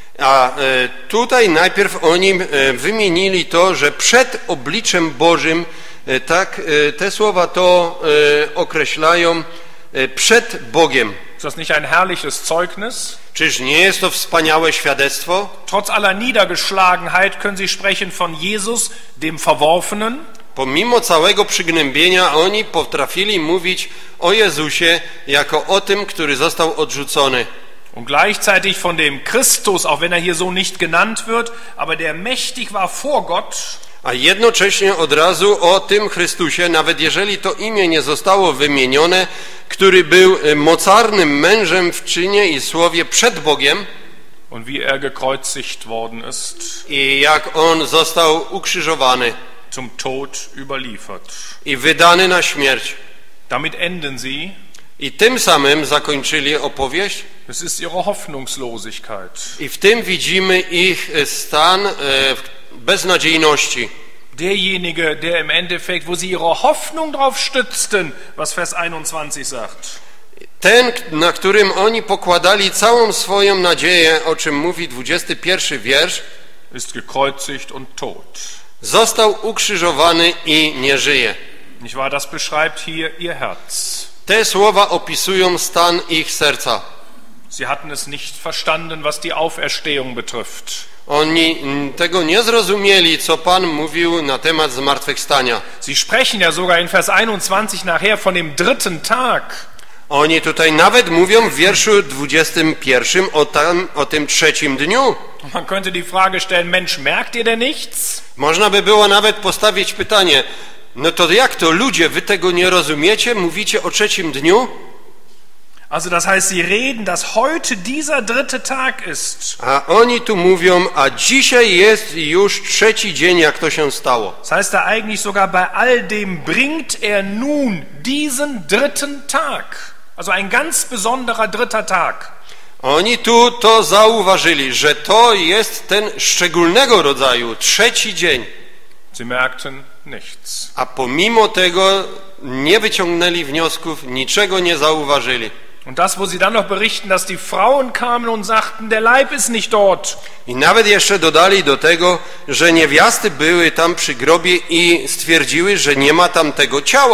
A tutaj najpierw oni wymienili to, że przed obliczem Bożym, tak te słowa to określają, przed Bogiem. Ist das nicht ein herrliches Zeugnis? Czyż nie jest to wspaniałe świadectwo? Trotz aller Niedergeschlagenheit können sie sprechen von Jesus, dem Verworfenen. Pomimo całego przygnębienia oni potrafili mówić o Jezusie jako o tym, który został odrzucony. Und gleichzeitig von dem Christus, auch wenn er hier so nicht genannt wird, aber der mächtig war vor Gott. A jednocześnie od razu o tym Chrystusie, nawet jeżeli to imię nie zostało wymienione, który był mocarnym mężem w czynie i słowie przed Bogiem. Und wie er gekreuzigt worden ist. I jak on został ukrzyżowany. Zum Tod überliefert. I wydany na śmierć. Damit enden sie. I tym samym zakończyli opowieść. Es ist ihre Hoffnungslosigkeit. I w tym widzimy ich stan beznadziejności. Derjenige, der im Endeffekt, wo sie ihre Hoffnung drauf stützten, was Vers 21 sagt. Ten, na którym oni pokładali całą swoją nadzieję, o czym mówi 21 wiersz, ist gekreuzigt und tot. Został ukrzyżowany i nie żyje. Nicht wahr? Das beschreibt hier ihr Herz. Te słowa opisują stan ich serca. Sie hatten es nicht verstanden, was die Auferstehung betrifft. Oni tego nie zrozumieli, co Pan mówił na temat zmartwychwstania. Sie sprechen ja sogar in Vers 21 nachher von dem dritten Tag. Oni tutaj nawet mówią w wierszu 21 o tym trzecim dniu. Man könnte die Frage stellen, Mensch, merkt ihr denn nichts? Można by było nawet postawić pytanie, no to jak to ludzie, wy tego nie rozumiecie? Mówicie o trzecim dniu? Also das heißt, sie reden, dass heute dieser dritte Tag ist. A oni tu mówią, a dzisiaj jest już trzeci dzień, jak to się stało. Das heißt da eigentlich sogar bei all dem bringt er nun diesen dritten Tag. Also ein ganz besonderer dritter Tag. Oni tu to zauważyli, że to jest ten szczególnego rodzaju trzeci dzień. Sie merkten nichts. A pomimo tego nie wyciągnęli wniosków, niczego nie zauważyli. Und das, wo sie dann noch berichten, dass die Frauen kamen und sagten, der Leib ist nicht dort. I nawet jeszcze dodali do tego, że niewiasty były tam przy grobie i stwierdziły, że nie ma tam tego ciała.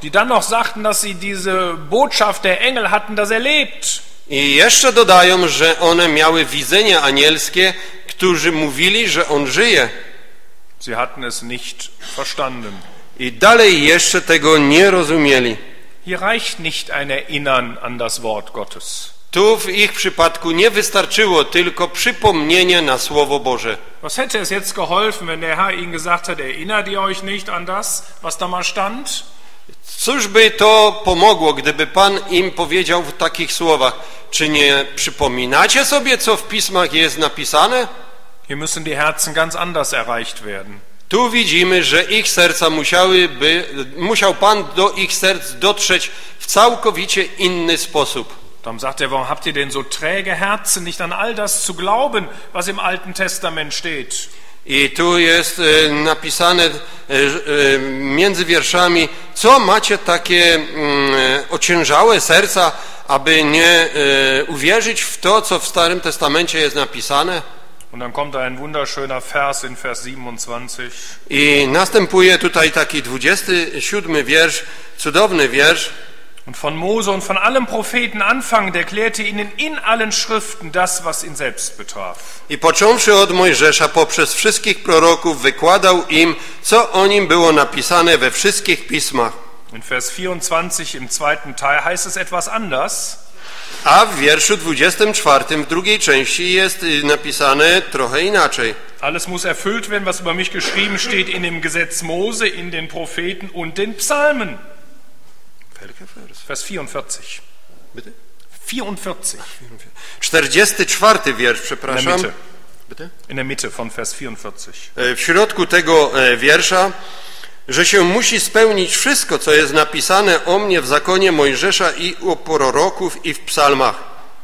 die dann noch sagten, dass sie diese Botschaft der Engel hatten, dass er lebt. I jeszcze dodają, że one miały widzenia anielskie, którzy mówili, że on żyje. Sie hatten es nicht verstanden. I dalej jeszcze tego nie rozumieli. Hier reicht nicht ein Erinnern an das Wort Gottes. Tu w ich przypadku nie wystarczyło tylko przypomnienie na Słowo Boże. Was hätte es jetzt geholfen, wenn der Herr ihnen gesagt hat, erinnert ihr euch nicht an das, was da mal stand? Cóż by to pomogło, gdyby Pan im powiedział w takich słowach? Czy nie przypominacie sobie, co w pismach jest napisane? Hier müssen die Herzen ganz anders erreicht werden. Tu widzimy, że ich serca musiał Pan do ich serc dotrzeć w całkowicie inny sposób. Darum sagt er, warum habt ihr denn so träge Herzen, nicht an all das zu glauben, was im Alten Testament steht? I tu jest napisane między wierszami, co macie takie ociężałe serca, aby nie uwierzyć w to, co w Starym Testamencie jest napisane. Und dann kommt da ein wunderschöner Vers in Vers 27. I następuje tutaj taki 27 wiersz, cudowny wiersz. Und von Mose und von allem Propheten anfangend erklärte ihnen in allen Schriften das, was ihn selbst betraf. I począwszy od Mojżesza poprzez wszystkich proroków wykładał im, co o nim było napisane we wszystkich pismach. In Vers 24 im zweiten Teil heißt es etwas anders. A w wierszu 24 w drugiej części jest napisane trochę inaczej. Alles muss erfüllt werden, was über mich geschrieben steht in dem Gesetz Mose, in den Propheten und den Psalmen. Vers 44. Bitte? 44. 44 wiersz, przepraszam. In der Mitte. Bitte? In der Mitte von Vers 44. W środku tego wiersza, że się musi spełnić wszystko, co jest napisane o mnie w zakonie Mojżesza i u proroków i w psalmach.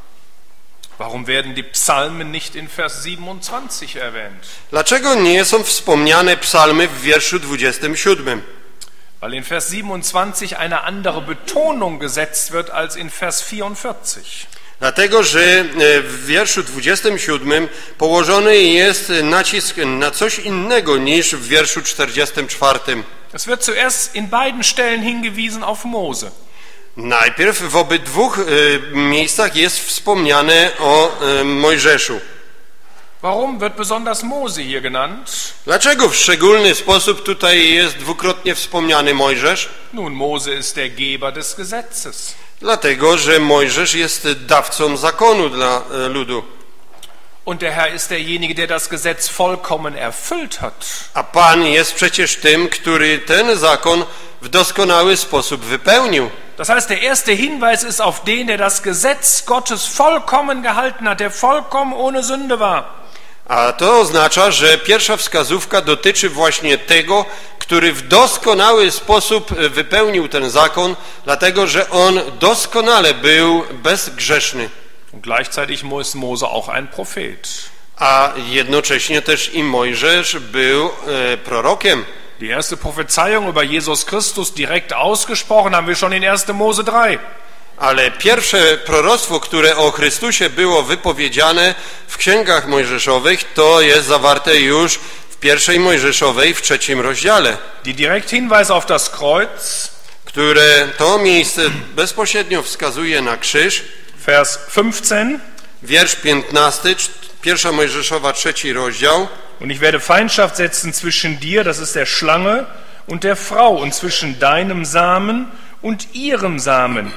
Warum werden die Psalmen nicht in Vers 27 erwähnt? Dlaczego nie są wspomniane psalmy w wierszu 27? Weil in Vers 27 eine andere Betonung gesetzt wird als in Vers 44. Dlatego, że w wierszu 27 położony jest nacisk na coś innego niż w wierszu 44. Es wird zuerst in beiden Stellen hingewiesen auf Mose. Najpierw w obydwu miejscach jest wspomniane o Mojżeszu. Warum wird besonders Mose hier genannt? Dlaczego w szczególny sposób tutaj jest dwukrotnie wspomniany Mojżesz? Nun, Mose ist der Geber des Gesetzes. Dlatego, że Mojżesz jest dawcą zakonu dla ludu. Und der Herr ist derjenige, der das Gesetz vollkommen erfüllt hat. A Pan jest przecież tym, który ten zakon w doskonały sposób wypełnił. Das heißt, der erste Hinweis ist auf den, der das Gesetz Gottes vollkommen gehalten hat, der vollkommen ohne Sünde war. A to oznacza, że pierwsza wskazówka dotyczy właśnie tego, który w doskonały sposób wypełnił ten zakon, dlatego że on doskonale był bezgrzeszny. Und gleichzeitig ist Mose auch ein Prophet. A jednocześnie też i Mojżesz był prorokiem. Die erste Prophezeiung über Jesus Christus direkt ausgesprochen haben wir schon in 1. Mose 3. Ale pierwsze proroctwo, które o Chrystusie było wypowiedziane w księgach mojżeszowych, to jest zawarte już w pierwszej Mojżeszowej, w 3 rozdziale. Die direkt Hinweis auf das Kreuz, które to miejsce bezpośrednio wskazuje na krzyż. Vers 15. Wiersz 15, 1 Mojżeszowa, 3 rozdział. Und ich werde Feindschaft setzen zwischen dir, das ist der Schlange, und der Frau, und zwischen deinem Samen und ihrem Samen.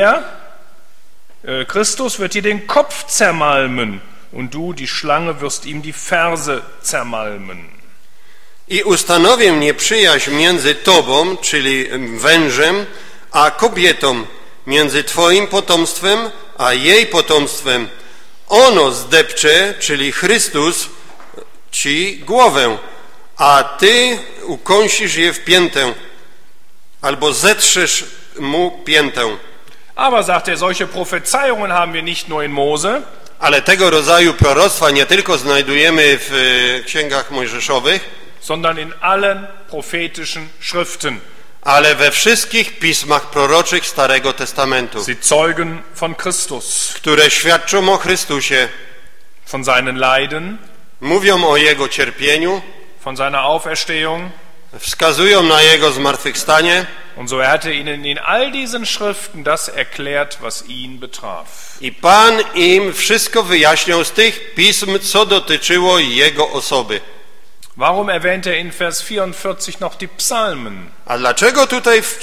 Christus, wird dir den Kopf zermalmen, und du, die Schlange, wirst ihm die Ferse zermalmen. I ustanowię nieprzyjaźń między tobą, czyli wężem, a kobietą, między twoim potomstwem, a jej potomstwem. Ono zdepcze, czyli Chrystus, ci głowę, a ty ukąsisz je w piętę, albo zetrzesz mu piętę. Aber, sagt er, solche Prophezeiungen haben wir nicht nur in Mose, Ale tego rodzaju proroctwa nie tylko znajdujemy w księgach mojżeszowych, sondern in allen prophetischen Schriften. ale we wszystkich pismach proroczych Starego Testamentu, Sie zeugen von Christus, które świadczą o Chrystusie, von seinen Leiden, mówią o Jego cierpieniu, von seiner Auferstehung, wskazują na Jego zmartwychwstanie Und so hatte ihnen in all diesen Schriften das erklärt, was ihn betraf. I Pan im wszystko wyjaśniał z tych pism, co dotyczyło Jego osoby. Warum erwähnt er in Vers 44 noch die Psalmen? A dlaczego tutaj w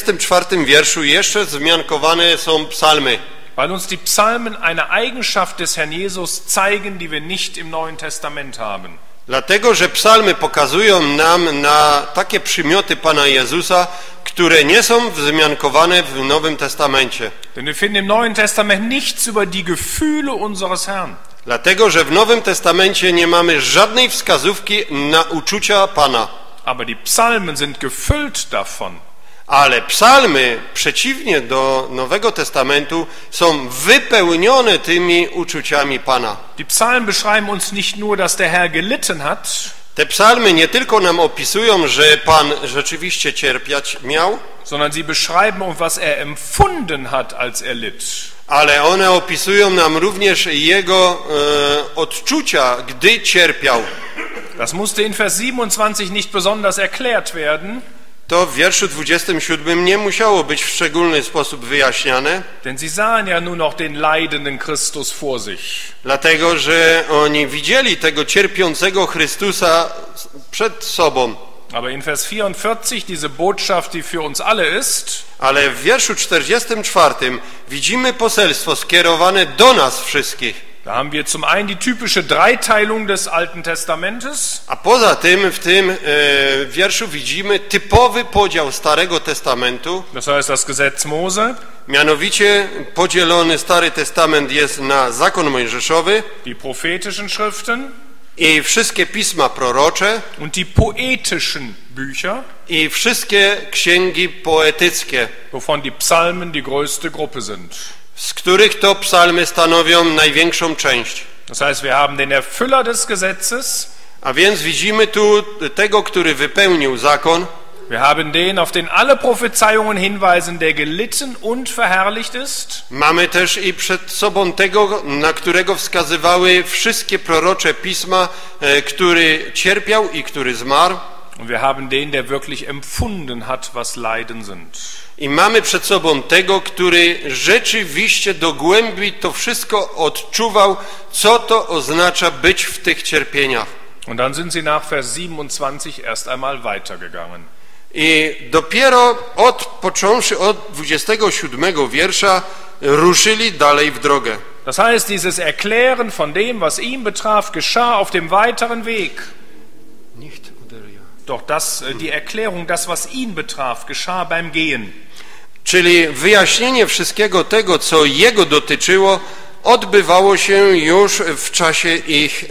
44 wierszu jeszcze wzmiankowane są psalmy? Weil uns die Psalmen eine Eigenschaft des Herrn Jesus zeigen, die wir nicht im Neuen Testament haben. Dlatego, że psalmy pokazują nam na takie przymioty Pana Jezusa, które nie są wzmiankowane w Nowym Testamencie. Denn wir finden im Neuen Testament nichts über die Gefühle unseres Herrn. Dlatego, że w Nowym Testamencie nie mamy żadnej wskazówki na uczucia Pana. Aber die Psalmen sind gefüllt davon. Ale psalmy, przeciwnie do Nowego Testamentu, są wypełnione tymi uczuciami Pana. Die Psalmen beschreiben uns nicht nur, dass der Herr gelitten hat, Te psalmy nie tylko nam opisują, że Pan rzeczywiście cierpiać miał, sondern sie beschreiben uns, was er empfunden hat, als er litt. ale one opisują nam również Jego odczucia, gdy cierpiał. Das musste in Vers 27 nicht besonders erklärt werden, To w wierszu 27 nie musiało być w szczególny sposób wyjaśniane, denn sie sahen ja nur noch den leidenden Christus vor sich. dlatego że oni widzieli tego cierpiącego Chrystusa przed sobą. Aber in Vers 44 diese Botschaft, die für uns alle ist, Ale w wierszu 44 widzimy poselstwo skierowane do nas wszystkich. da haben wir zum einen die typische Dreiteilung des Alten Testamentes, A poza tym w tym wierszu widzimy typowy podział Starego Testamentu. das heißt das Gesetz Mose, Mianowicie podzielony Stary Testament jest na zakon mojżeszowy die prophetischen Schriften i wszystkie pisma prorocze und die poetischen Bücher, i wszystkie księgi poetyckie, wovon die Psalmen die größte Gruppe sind. z których to psalmy stanowią największą część. Das heißt, wir haben den Erfüller des Gesetzes, A więc widzimy tu tego, który wypełnił zakon. wir haben den, auf den alle Prophezeiungen hinweisen, der gelitten und verherrlicht ist. Mamy też i przed sobą tego, na którego wskazywały wszystkie prorocze pisma, który cierpiał i który zmarł. Und wir haben den, der wirklich empfunden hat, was Leiden sind. I mamy przed sobą tego, który rzeczywiście do głębi to wszystko odczuwał, co to oznacza być w tych cierpieniach. Und dann sind sie nach Vers 27 erst einmal weitergegangen. I dopiero począwszy od 27 wiersza, ruszyli dalej w drogę. Das heißt, dieses Erklären von dem, was ihn betraf, geschah auf dem weiteren Weg. Doch die Erklärung, das, was ihn betraf, geschah beim Gehen. Czyli wyjaśnienie wszystkiego tego, co jego dotyczyło, odbywało się już w czasie ich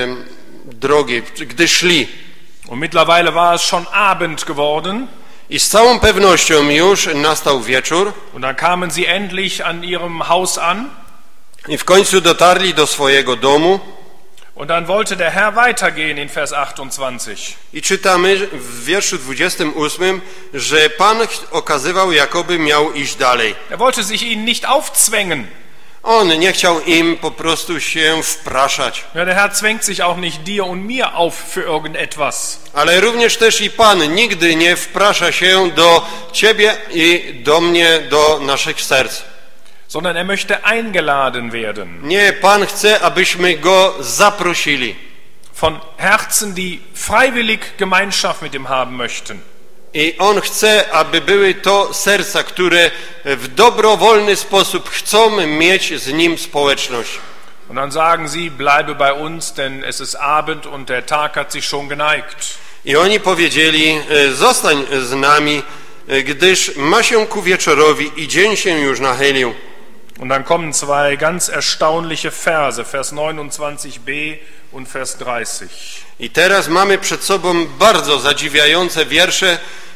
drogi, gdy szli. Und mittlerweile war es schon Abend geworden. I z całą pewnością już nastał wieczór. Und dann kamen sie endlich an ihrem Haus an. I w końcu dotarli do swojego domu. Und dann wollte der Herr weitergehen in Vers 28. I czytamy w wierszu 28, że Pan okazywał, jakoby miał iść dalej. Er wollte sich ihnen nicht aufzwängen. On nie chciał im po prostu się wpraszać. Ja, der Herr zwängt sich auch nicht dir und mir auf für irgendetwas. Ale również też i Pan nigdy nie wprasza się do ciebie i do mnie, do naszych serc. Sondern er möchte eingeladen werden. Nie, Pan chce, abyśmy Go zaprosili. Von Herzen, die freiwillig Gemeinschaft mit ihm haben möchten. I On chce, aby były to serca, które w dobrowolny sposób chcą mieć z Nim społeczność. Und dann sagen sie, bleibe bei uns, denn es ist Abend und der Tag hat sich schon geneigt. I oni powiedzieli, zostań z nami, gdyż ma się ku wieczorowi i dzień się już nachylił. Und dann kommen zwei ganz erstaunliche Verse, Vers 29b und Vers 30. I teraz mamy przed sobą bardzo zadziwiające wiersze,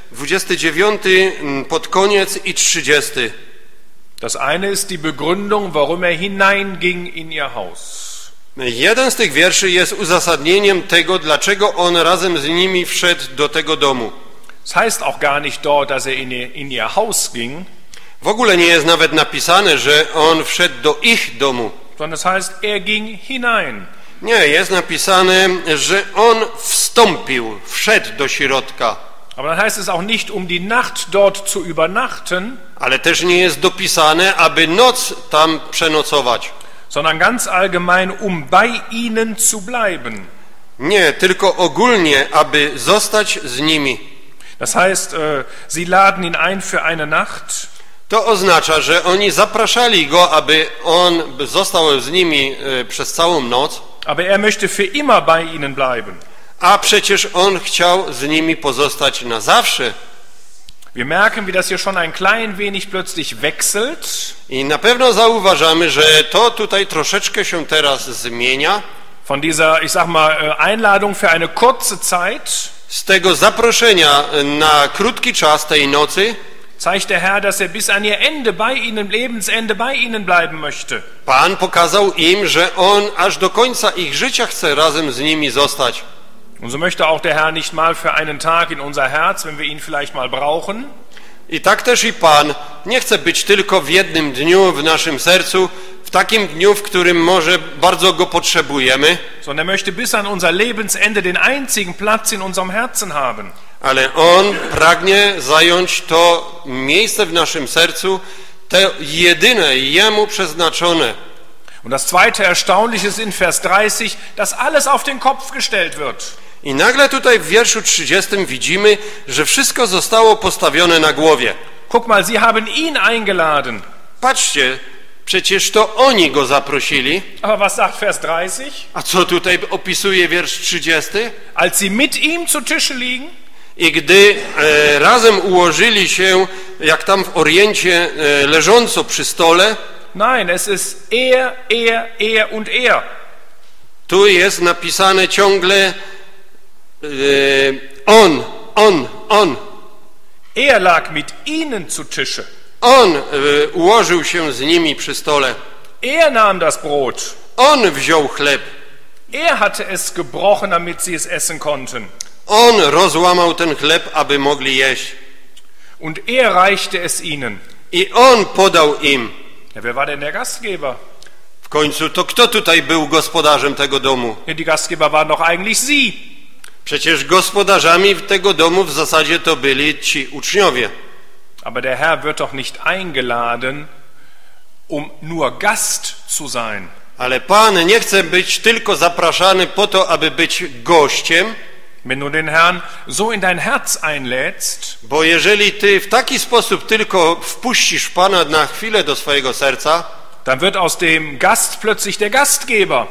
29 pod koniec i 30. Das eine ist die Begründung, warum er hineinging in ihr Haus. Jeden z tych wierszy jest uzasadnieniem tego, dlaczego on razem z nimi wszedł do tego domu. Es heißt auch gar nicht dort, dass er in ihr Haus ging, W ogóle nie jest nawet napisane, że on wszedł do ich domu. sondern es heißt, er ging hinein. Nie, jest napisane, że on wstąpił, wszedł do środka. Aber dann heißt es auch nicht, um die Nacht dort zu übernachten, Ale też nie jest dopisane, aby noc tam przenocować. sondern ganz allgemein, um bei ihnen zu bleiben. Nie, tylko ogólnie, aby zostać z nimi. Das heißt, sie laden ihn ein für eine Nacht. To oznacza, że oni zapraszali go, aby on został z nimi przez całą noc, Aber er möchte für immer bei ihnen bleiben. a przecież on chciał z nimi pozostać na zawsze. Wir merken, wie das hier schon ein klein wenig plötzlich wechselt. I na pewno zauważamy, że to tutaj troszeczkę się teraz zmienia. Von dieser, ich sag mal, Einladung für eine kurze Zeit Z tego zaproszenia na krótki czas tej nocy zeigt der Herr, dass er bis an ihr Ende bei ihnen, Lebensende bei ihnen bleiben möchte. Pan pokazał im, że on aż do końca ich życia chce razem z nimi zostać. Und so möchte auch der Herr nicht mal für einen Tag in unser Herz, wenn wir ihn vielleicht mal brauchen, I tak też i Pan nie chce być tylko w jednym dniu w naszym sercu, w takim dniu, w którym może bardzo go potrzebujemy, sondern er möchte bis an unser Lebensende den einzigen Platz in unserem Herzen haben. ale on pragnie zająć to miejsce w naszym sercu, te jedyne jemu przeznaczone. Und das zweite Erstaunliche ist in Vers 30, dass alles auf den Kopf gestellt wird. I nagle tutaj w wierszu 30 widzimy, że wszystko zostało postawione na głowie. Guck mal, sie haben ihn eingeladen. Patrzcie, przecież to oni go zaprosili. Aber was sagt Vers 30? A co tutaj opisuje wiersz 30? Als sie mit ihm zu Tische liegen, I gdy razem ułożyli się, jak tam w Oriencie, leżąco przy stole, nein, es ist er und er. tu jest napisane ciągle on. Er lag mit ihnen zu Tische. On ułożył się z nimi przy stole. Er nahm das Brot. On wziął chleb. Er hatte es gebrochen, damit sie es essen konnten. On rozłamał ten chleb, aby mogli jeść. Und er reichte es ihnen. I on podał im. Ja, wer war denn der Gastgeber? W końcu to kto tutaj był gospodarzem tego domu? Ja, die Gastgeber waren doch eigentlich sie. Przecież gospodarzami tego domu w zasadzie to byli ci uczniowie. Aber der Herr wird doch nicht eingeladen, um nur Gast zu sein. Ale Pan nie chce być tylko zapraszany po to, aby być gościem, Wenn du den Herrn so in dein Herz einlädst, bo jeżeli ty w taki sposób tylko wpuścisz Pana na chwilę do swojego serca, dann wird aus dem Gast plötzlich der Gastgeber.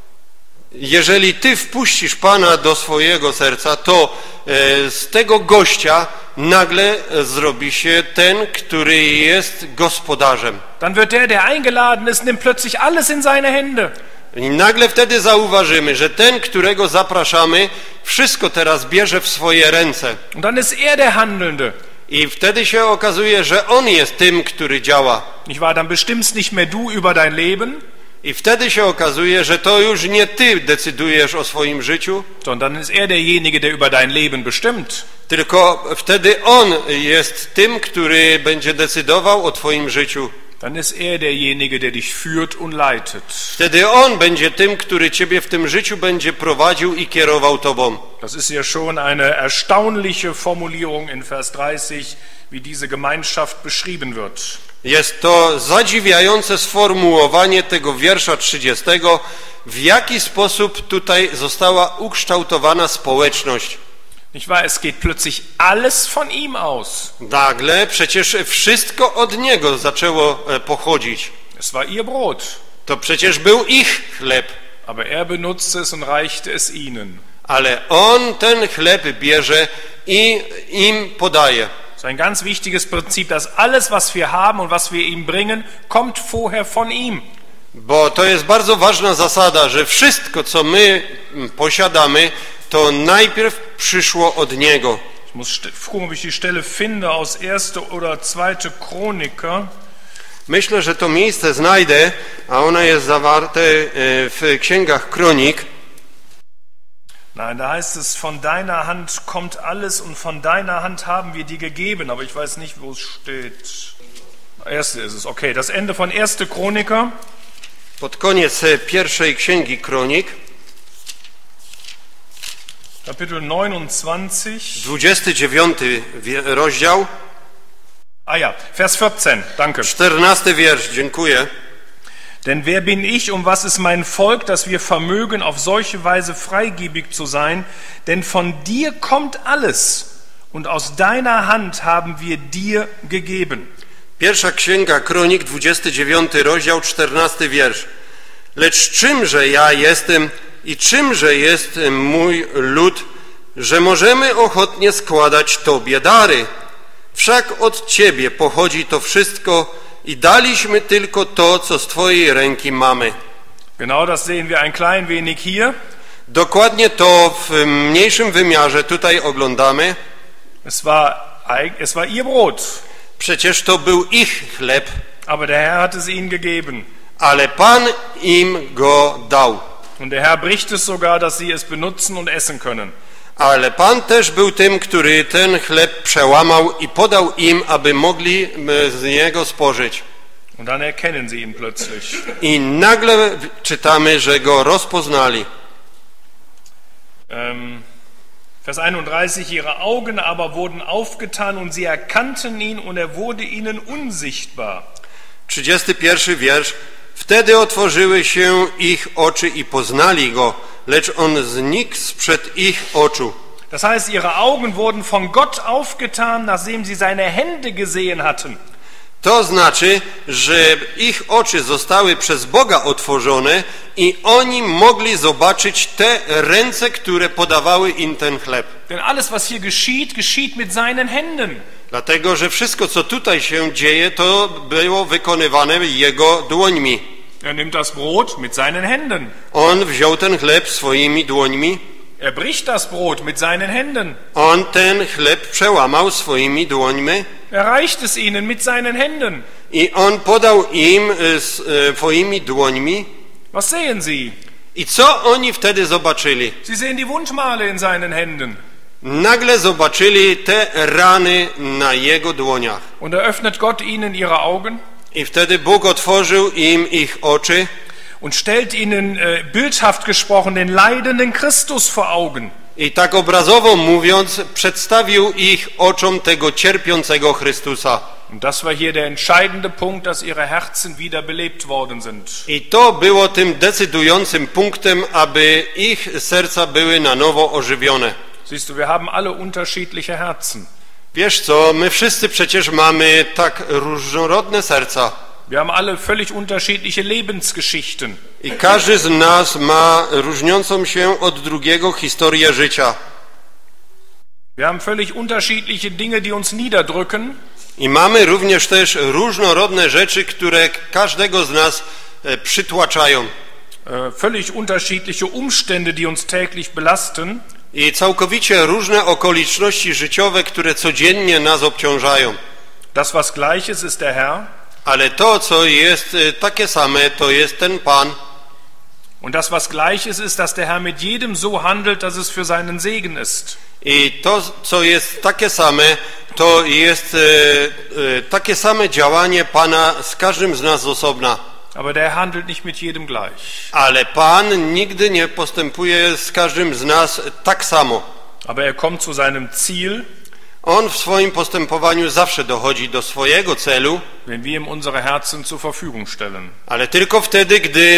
jeżeli ty wpuścisz Pana do swojego serca, to z tego gościa nagle zrobi się ten, który jest gospodarzem. Dann wird der eingeladen ist, nimmt plötzlich alles in seine Hände. I nagle wtedy zauważymy, że ten, którego zapraszamy, wszystko teraz bierze w swoje ręce. Und dann ist er der Handelnde. I wtedy się okazuje, że on jest tym, który działa. Nicht wahr? Dann bestimmst nicht mehr du über dein Leben, I wtedy się okazuje, że to już nie ty decydujesz o swoim życiu, sondern ist er derjenige, der über dein Leben bestimmt. tylko wtedy on jest tym, który będzie decydował o twoim życiu. Dann ist er derjenige, der dich führt und leitet. Wtedy on będzie tym, który ciebie w tym życiu będzie prowadził i kierował tobą. Das ist ja schon eine erstaunliche Formulierung in Vers 30, wie diese Gemeinschaft beschrieben wird. Jest to zadziwiające sformułowanie tego wiersza 30, w jaki sposób tutaj została ukształtowana społeczność. Nicht wahr? Es geht plötzlich alles von ihm aus. Nagle przecież wszystko od niego zaczęło pochodzić. Es war ihr Brot, To przecież był ich chleb, aber er benutzte es und reichte es ihnen. ale on ten chleb bierze i im podaje. Das ist ein ganz wichtiges Prinzip, dass alles, was wir haben und was wir ihm bringen, kommt vorher von ihm. Bo to jest bardzo ważna zasada, że wszystko, co my posiadamy, to najpierw przyszło od Niego. Ich muss gucken, ob ich die Stelle finde aus 1. oder 2. Chroniker. Myślę, że to miejsce znajdę, a ono jest zawarte w księgach Kronik. Nein, da heißt es, von deiner Hand kommt alles und von deiner Hand haben wir dir gegeben, aber ich weiß nicht, wo es steht. Erste ist es, okay, das Ende von 1. Chroniker. Pod koniec pierwszej księgi Kronik. Kapitel 29. 29 rozdział, Ah ja, Vers 14, danke. 14 wiersz, dziękuję. Denn wer bin ich, was ist mein Volk, dass wir vermögen, auf solche Weise freigebig zu sein? Denn von dir kommt alles und aus deiner Hand haben wir dir gegeben. Pierwsza księga Kronik, 29 rozdział, 14 wiersz. Lecz czymże ja jestem i czymże jest mój lud, że możemy ochotnie składać Tobie dary? Wszak od Ciebie pochodzi to wszystko i daliśmy tylko to, co z Twojej ręki mamy. Genau das sehen wir ein klein wenig hier. Dokładnie to w mniejszym wymiarze tutaj oglądamy. Es war ihr Brot, Przecież to był ich chleb, aber der Herr hat es ihnen gegeben. ale Pan im go dał. Und der Herr bricht es sogar, dass sie es benutzen und essen können. Ale Pan też był tym, który ten chleb przełamał i podał im, aby mogli z niego spożyć. Und dann erkennen sie ihn plötzlich. I nagle czytamy, że go rozpoznali. Vers 31, ihre Augen aber wurden aufgetan und sie erkannten ihn und er wurde ihnen unsichtbar. 31 wiersz. Wtedy otworzyły się ich oczy i poznali go, lecz on znikł sprzed ich oczu. Das heißt, ihre Augen wurden von Gott aufgetan, nachdem sie seine Hände gesehen hatten. To znaczy, że ich oczy zostały przez Boga otworzone i oni mogli zobaczyć te ręce, które podawały im ten chleb. Denn alles, was hier geschieht, geschieht mit seinen Händen. Dlatego, że wszystko, co tutaj się dzieje, to było wykonywane jego dłońmi. Er nimmt das Brot mit seinen Händen. On wziął ten chleb swoimi dłońmi. Er bricht das Brot mit seinen Händen. On ten chleb przełamał swoimi dłońmi. Er reicht es ihnen mit seinen Händen. I on podał im swoimi dłońmi. Was sehen sie? I co oni wtedy zobaczyli? Sie sehen die Wundmale in seinen Händen. Nagle zobaczyli te rany na jego dłoniach. Und eröffnet Gott ihnen ihre Augen I wtedy Bóg otworzył im ich oczy und stellt ihnen, bildhaft gesprochen, den leidenden Christus vor Augen. i tak obrazowo mówiąc przedstawił ich oczom tego cierpiącego Chrystusa. Und das war hier der entscheidende Punkt, dass ihre Herzen wiederbelebt worden sind. I to było tym decydującym punktem, aby ich serca były na nowo ożywione. Siehst du, wir haben alle unterschiedliche Herzen. Wiesz co, my wszyscy przecież mamy tak różnorodne serca. Wir haben alle völlig unterschiedliche Lebensgeschichten. I każdy z nas ma różniącą się od drugiego historię życia. Wir haben völlig unterschiedliche Dinge, die uns niederdrücken. I mamy również też różnorodne rzeczy, które każdego z nas przytłaczają. Völlig unterschiedliche Umstände, die uns täglich belasten. I całkowicie różne okoliczności życiowe, które codziennie nas obciążają. Das, was Gleiches, ist der Herr. Ale to, co jest takie same, to jest ten Pan. Und das, was Gleiches, ist, dass der Herr mit jedem so handelt, dass es für seinen Segen ist. I to, co jest takie same, to jest takie same działanie Pana z każdym z nas z osobna. Aber der Herr handelt nicht mit jedem gleich. Ale Pan nigdy nie postępuje z każdym z nas tak samo. Aber er kommt zu seinem Ziel, On w swoim postępowaniu zawsze dochodzi do swojego celu, wenn wir ihm unsere Herzen zur Verfügung stellen. ale tylko wtedy,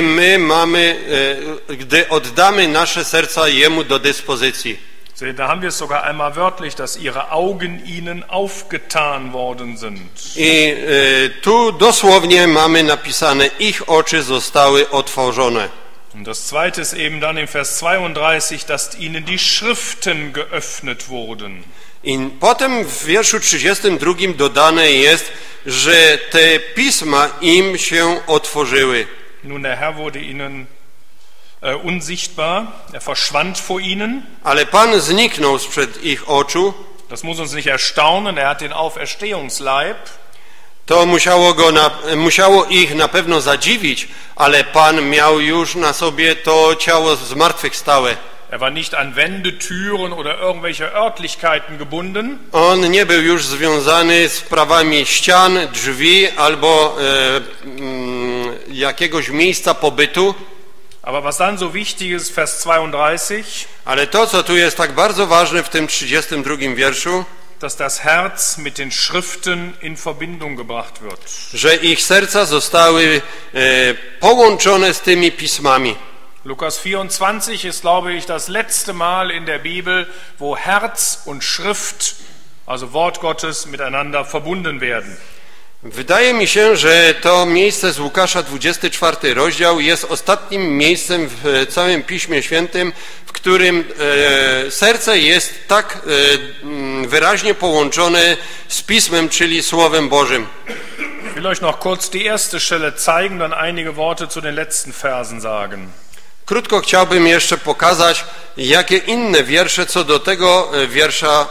gdy oddamy nasze serca Jemu do dyspozycji. Da haben wir es sogar einmal wörtlich, dass ihre Augen ihnen aufgetan worden sind. I tu dosłownie mamy napisane, ich oczy zostały otworzone. Und das zweite ist eben dann im Vers 32, dass ihnen die Schriften geöffnet wurden. I potem w wierszu 32 dodane jest, że te pisma im się otworzyły. Nun, der Herr wurde ihnen unsichtbar, er verschwand vor ihnen. Ale Pan zniknął sprzed ich oczu. Das muss uns nicht erstaunen, er hat den Auferstehungsleib. To musiało ich na pewno zadziwić, ale Pan miał już na sobie to ciało zmartwychwstałe. Er war nicht an Wände, Türen oder irgendwelche Örtlichkeiten gebunden. On nie był już związany z sprawami ścian, drzwi albo jakiegoś miejsca pobytu. Aber was dann so wichtig ist, Vers 32, Ale to, co tu jest tak bardzo ważne w tym 32 wierszu, dass das Herz mit den Schriften in Verbindung gebracht wird. że ich serca zostały połączone z tymi pismami. Lukas 24 ist, glaube ich, das letzte Mal in der Bibel, wo Herz und Schrift, also Wort Gottes, miteinander verbunden werden. Wydaje mi się, że to miejsce z Łukasza 24 rozdział jest ostatnim miejscem w całym Piśmie Świętym, w którym serce jest tak wyraźnie połączone z Pismem, czyli Słowem Bożym. Ich will euch noch kurz die erste Stelle zeigen, dann einige Worte zu den letzten Versen sagen. Krótko chciałbym jeszcze pokazać, jakie inne wiersze co do tego wiersza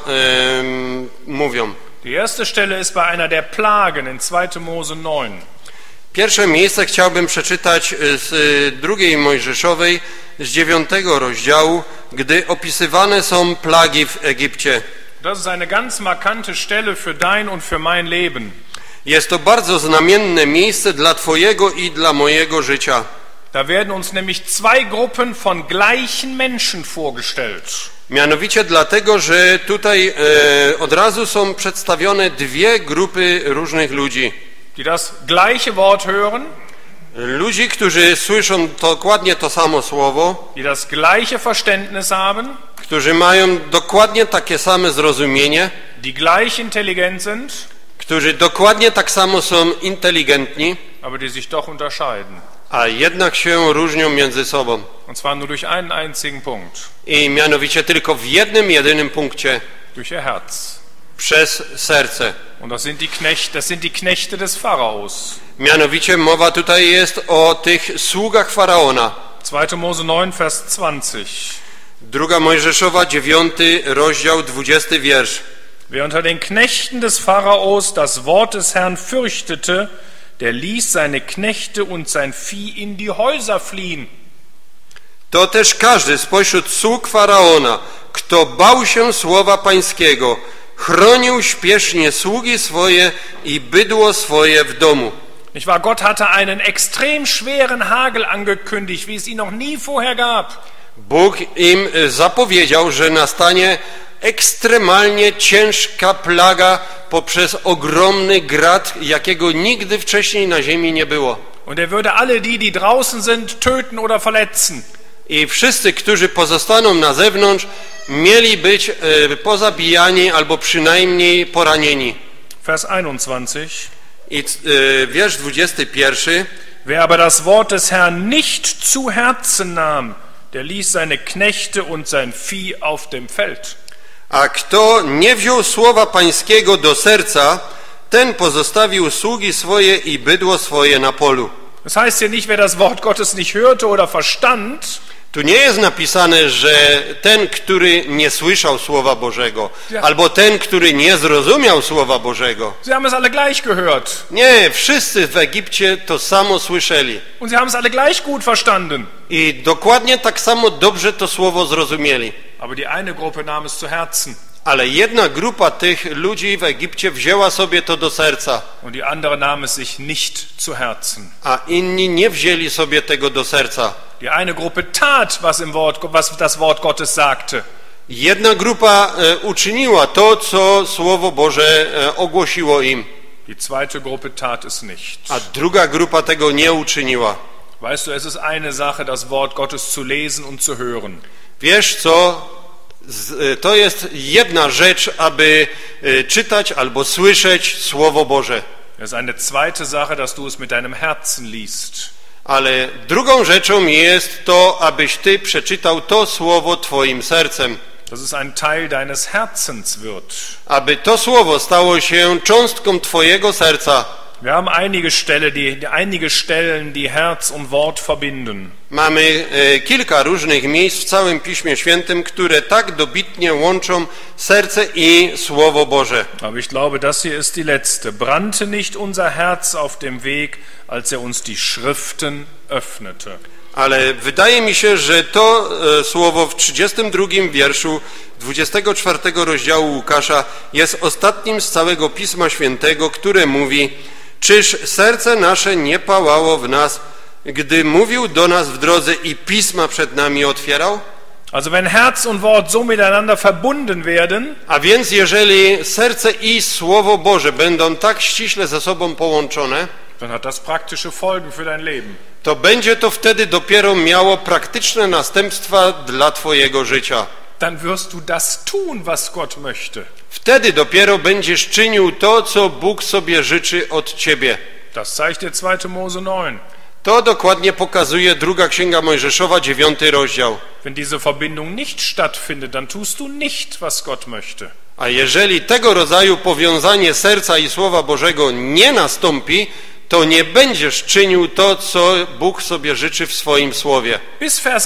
mówią. Die erste Stelle ist bei einer der Plagen in 2. Mose 9. Pierwsze miejsce chciałbym przeczytać z drugiej Mojżeszowej, z 9 rozdziału, gdy opisywane są plagi w Egipcie. Das ist eine ganz markante Stelle für dein und für mein Leben. Jest to bardzo znamienne miejsce dla Twojego i dla mojego życia. Da werden uns nämlich zwei Gruppen von gleichen Menschen vorgestellt. Mianowicie dlatego, że tutaj od razu są przedstawione dwie grupy różnych ludzi. Die das gleiche Wort hören, Ludzi, którzy słyszą dokładnie to samo słowo, die das gleiche Verständnis haben, którzy mają dokładnie takie same zrozumienie, die gleich intelligent sind, którzy dokładnie tak samo są inteligentni, aber die sich doch unterscheiden. a jednak się różnią między sobą. Und zwar nur durch einen einzigen Punkt, I mianowicie tylko w jednym, jedynym punkcie, durch ihr Herz. przez serce. Und das sind die Knechte des Pharaos. Mianowicie mowa tutaj jest o tych sługach Faraona. 2. Mose 9, Vers 20. Druga Mojżeszowa, 9 rozdział, 20 wiersz. Wer unter den Knechten des Pharaos das Wort des Herrn fürchtete, der ließ seine Knechte und sein Vieh in die Häuser fliehen. To też każdy spośród sług Faraona, kto bał się słowa pańskiego, chronił śpiesznie sługi swoje i bydło swoje w domu. Nicht wahr? Gott hatte einen extrem schweren Hagel angekündigt, wie es ihn noch nie vorher gab. Bóg im zapowiedział, że nastanie ekstremalnie ciężka plaga poprzez ogromny grad, jakiego nigdy wcześniej na ziemi nie było. Und er würde alle die draußen sind, töten oder verletzen. I wszyscy, którzy pozostaną na zewnątrz, mieli być pozabijani albo przynajmniej poranieni. Vers 21. I wiersz 21. Wer aber das Wort des Herrn nicht zu Herzen nahm, der ließ seine Knechte und sein Vieh auf dem Feld. A kto nie wziął słowa pańskiego do serca, ten pozostawił sługi swoje i bydło swoje na polu. Das heißt ja nicht, wer das Wort Gottes nicht hörte oder verstand, Tu nie jest napisane, że ten, który nie słyszał Słowa Bożego, albo ten, który nie zrozumiał Słowa Bożego. sie haben es alle gleich gehört. Nie, wszyscy w Egipcie to samo słyszeli. Und sie haben es alle gleich gut verstanden. I dokładnie tak samo dobrze to Słowo zrozumieli. Aber die eine Gruppe nahm es zu Herzen Ale jedna grupa tych ludzi w Egipcie wzięła sobie to do serca, und die andere nahm es sich nicht zu Herzen. a inni nie wzięli sobie tego do serca. Die eine Gruppe tat, was das Wort Gottes sagte. Jedna grupa uczyniła to, co Słowo Boże ogłosiło im, Die zweite Gruppe tat es nicht. a druga grupa tego nie uczyniła. Weißt du, es ist eine Sache, das Wort Gottes zu lesen und zu hören. Wiesz co? To jest jedna rzecz, aby czytać albo słyszeć Słowo Boże. Es ist eine zweite Sache, dass du es mit deinem Herzen liest. Ale drugą rzeczą jest to, abyś ty przeczytał to Słowo twoim sercem. Dass es ein Teil deines Herzens wird. Aby to Słowo stało się cząstką twojego serca. Wir haben einige Stellen, die Herz und Wort verbinden. Mamy kilka różnych miejsc w całym Piśmie Świętym, które tak dobitnie łączą serce i Słowo Boże. Aber ich glaube, das hier ist die letzte. Brannte nicht unser Herz auf dem Weg, als er uns die Schriften öffnete. Ale wydaje mi się, że to słowo w 32 wierszu 24 rozdziału Łukasza jest ostatnim z całego Pisma Świętego, które mówi: czyż serce nasze nie pałało w nas, gdy mówił do nas w drodze i pisma przed nami otwierał. Also wenn Herz und Wort so miteinander verbunden werden, A więc jeżeli serce i Słowo Boże będą tak ściśle ze sobą połączone, dann hat das praktische Folgen für dein Leben. to będzie to wtedy dopiero miało praktyczne następstwa dla twojego życia. Dann wirst du das tun, was Gott möchte. Wtedy dopiero będziesz czynił to, co Bóg sobie życzy od ciebie. Das zeigt dir 2. Mose 9. To dokładnie pokazuje 2 Księga Mojżeszowa, 9 rozdział. Wenn diese Verbindung nicht stattfindet, dann tust du nicht, was Gott möchte. A jeżeli tego rodzaju powiązanie serca i Słowa Bożego nie nastąpi, to nie będziesz czynił to, co Bóg sobie życzy w swoim Słowie. Bis Vers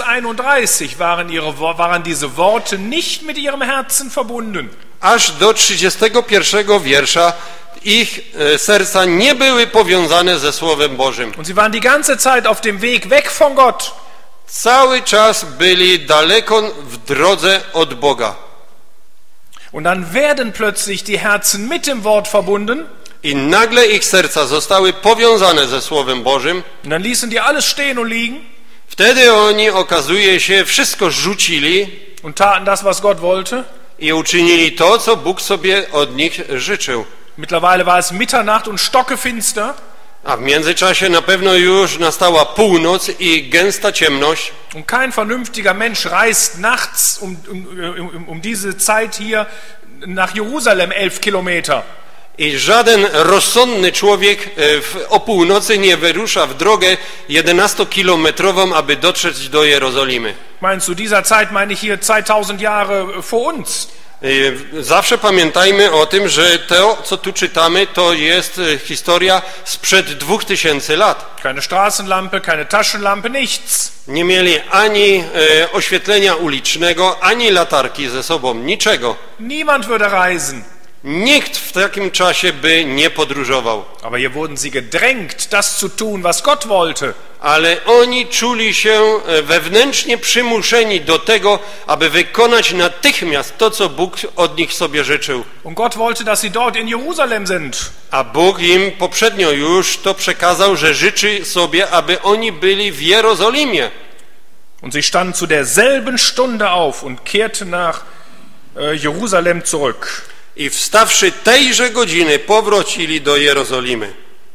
31 waren diese Worte nicht mit ihrem Herzen verbunden. Aż do 31 wiersza ich serca nie były powiązane ze Słowem Bożym. Und sie waren die ganze Zeit auf dem Weg weg von Gott. Cały czas byli daleko w drodze od Boga. Und dann werden plötzlich die Herzen mit dem Wort verbunden. I nagle ich serca zostały powiązane ze Słowem Bożym. Und dann ließen die alles stehen und liegen. Wtedy oni, okazuje się, wszystko rzucili Und taten das, was Gott wollte. i uczynili to, co Bóg sobie od nich życzył. Mittlerweile war es Mitternacht und stockefinster. A w międzyczasie na pewno już nastała północ i gęsta ciemność. Und kein vernünftiger Mensch reist nachts um diese Zeit hier nach Jerusalem 11 Kilometer. I żaden rozsądny człowiek o północy nie wyrusza w drogę 11-kilometrową, aby dotrzeć do Jerozolimy. Meinst du, dieser Zeit meine ich hier 2000 Jahre vor uns? Zawsze pamiętajmy o tym, że to, co tu czytamy, to jest historia sprzed 2000 lat. Keine Straßenlampe, keine Taschenlampe, nichts. Nie mieli ani oświetlenia ulicznego, ani latarki ze sobą, niczego. Niemand würde reisen. Nikt w takim czasie by nie podróżował. Aber hier wurden sie gedrängt, das zu tun, was Gott wollte. Ale oni czuli się wewnętrznie przymuszeni do tego, aby wykonać natychmiast to, co Bóg od nich sobie życzył. Und Gott wollte, dass sie dort in Jerusalem sind. A Bóg im poprzednio już to przekazał, że życzy sobie, aby oni byli w Jerozolimie. Und sie standen zu derselben Stunde auf und kehrten nach Jerusalem zurück. I wstawszy tejże godziny powrócili do Jerozolimy.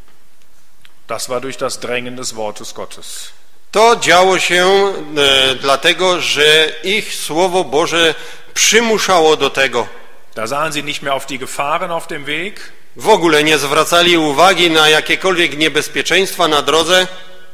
Das war durch das Drängen des Wortes Gottes. To działo się dlatego, że ich Słowo Boże przymuszało do tego. Da sahen sie nicht mehr auf die Gefahren auf dem Weg. W ogóle nie zwracali uwagi na jakiekolwiek niebezpieczeństwa na drodze.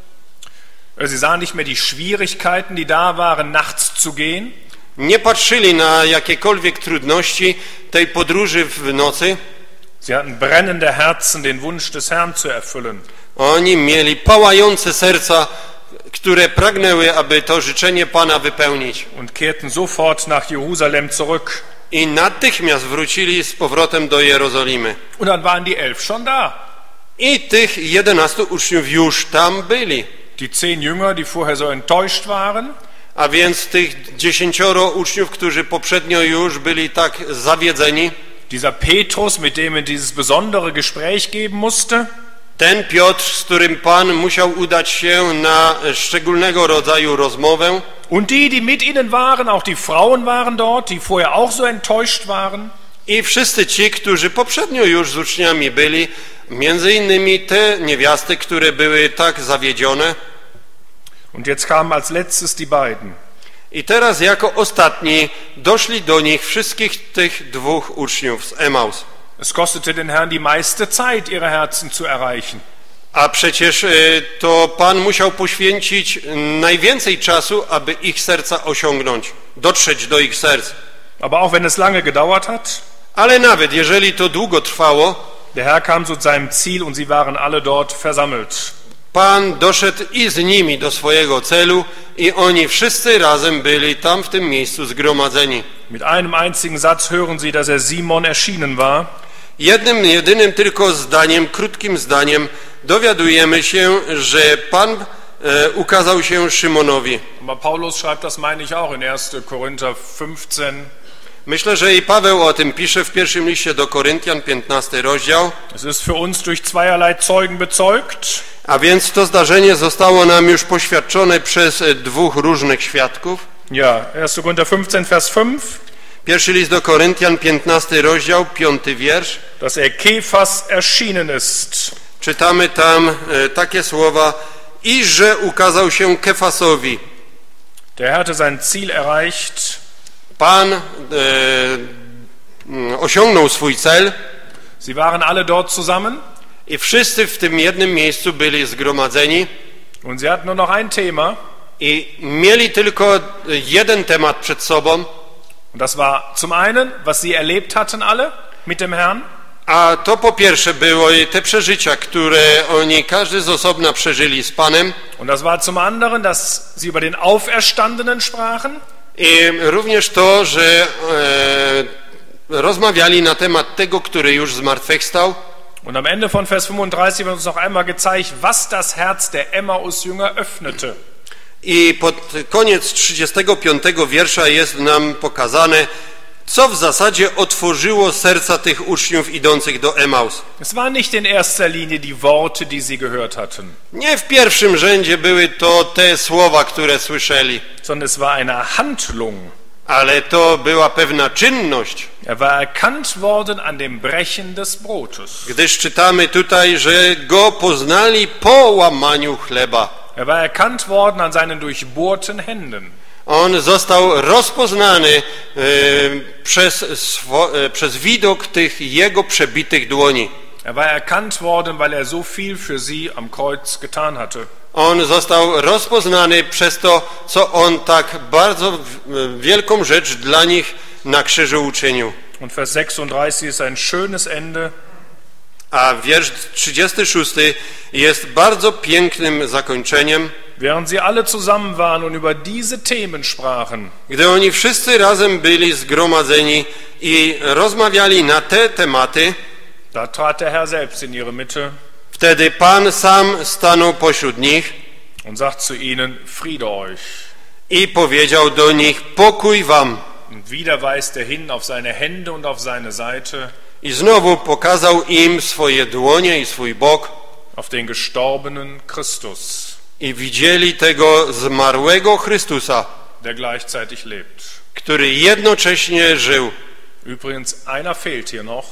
Sie sahen nicht mehr die Schwierigkeiten, die da waren, nachts zu gehen. Nie patrzyli na jakiekolwiek trudności tej podróży w nocy. Sie hatten brennende Herzen, den Wunsch des Herrn zu erfüllen. Oni mieli pałające serca, które pragnęły, aby to życzenie Pana wypełnić. Und kehrten sofort nach Jerusalem zurück. I natychmiast wrócili z powrotem do Jerozolimy. Und dann waren die 11 schon da. I tych 11 uczniów już tam byli. Die 10 Jünger, die vorher so enttäuscht waren. A więc tych 10 uczniów, którzy poprzednio już byli tak zawiedzeni. Dieser Petrus, mit dem er dieses besondere Gespräch geben musste. Ten Piotr, z którym Pan musiał udać się na szczególnego rodzaju rozmowę. Und die mit ihnen waren, auch die Frauen waren dort, die vorher auch so enttäuscht waren. I wszyscy ci, którzy poprzednio już z uczniami byli, między innymi te niewiasty, które były tak zawiedzione. Und jetzt kamen als letztes die beiden. I teraz jako ostatni doszli do nich wszystkich tych dwóch uczniów z Emaus. Es kostete den Herrn die meiste Zeit, ihre Herzen zu erreichen. A przecież to Pan musiał poświęcić najwięcej czasu, aby ich serca osiągnąć, dotrzeć do ich serc. Aber auch wenn es lange gedauert hat, Ale nawet jeżeli to długo trwało, der Herr kam zu seinem Ziel und sie waren alle dort versammelt. Pan doszedł i z nimi do swojego celu i oni wszyscy razem byli tam w tym miejscu zgromadzeni. Mit einem einzigen Satz hören sie, dass er Simon erschienen war. Jednym, jedynym tylko zdaniem, krótkim zdaniem dowiadujemy się, że Pan ukazał się Szymonowi. Aber Paulus schreibt das, meine ich, auch in 1. Korinther 15. Myślę, że i Paweł o tym pisze w pierwszym liście do Koryntian, 15 rozdział. Es ist für uns durch zweierlei Zeugen bezeugt. A więc to zdarzenie zostało nam już poświadczone przez dwóch różnych świadków. Ja, 1. Korinther 15, Vers 5. Pierwszy list do Koryntian, 15 rozdział, 5 wiersz. Dass Kephas erschienen ist. Czytamy tam takie słowa: i że ukazał się Kefasowi. Der hatte sein Ziel erreicht. Pan osiągnął swój cel. Sie waren alle dort zusammen. I wszyscy w tym jednym miejscu byli zgromadzeni. Und sie hatten nur noch ein Thema. I mieli tylko jeden temat przed sobą. Und das war zum einen, was sie erlebt hatten alle mit dem Herrn. A to po pierwsze było te przeżycia, które oni każdy z osobna przeżyli z Panem. Und das war zum anderen, dass sie über den Auferstandenen sprachen. I również to, że rozmawiali na temat tego, który już zmartwychwstał. Und am Ende von Vers 35 wird uns noch einmal gezeigt, was das Herz der Emmaus-Jünger öffnete. I pod koniec 35 wiersza jest nam pokazane, co w zasadzie otworzyło serca tych uczniów idących do Emaus. Es waren nicht in erster Linie die Worte, die sie gehört hatten, Nie w pierwszym rzędzie były to te słowa, które słyszeli, sondern es war eine Handlung. ale to była pewna czynność. Er war erkannt worden an dem Brechen des Brotes. Gdyż czytamy tutaj, że go poznali po łamaniu chleba. Er war erkannt worden an seinen durchbohrten Händen. On został rozpoznany przez widok tych jego przebitych dłoni. Er war erkannt worden, weil er so viel für sie am Kreuz getan hatte. On został rozpoznany przez to, co on tak bardzo wielką rzecz dla nich na krzyżu uczynił. Und Vers 36 ist ein schönes Ende. A wiersz 36 jest bardzo pięknym zakończeniem. Während sie alle zusammen waren und über diese Themen sprachen, Gdy oni wszyscy razem byli zgromadzeni i rozmawiali na te tematy, da trat der Herr selbst in ihre Mitte wtedy Pan sam stanął pośród nich und sagt zu ihnen, Friede euch. i powiedział do nich: pokój wam. Und wieder weist er hin auf seine Hände und auf seine Seite, I znowu pokazał im swoje dłonie i swój bok auf den gestorbenen Christus, i widzieli tego zmarłego Chrystusa, der gleichzeitig lebt. który jednocześnie żył. Übrigens, einer fehlt hier noch.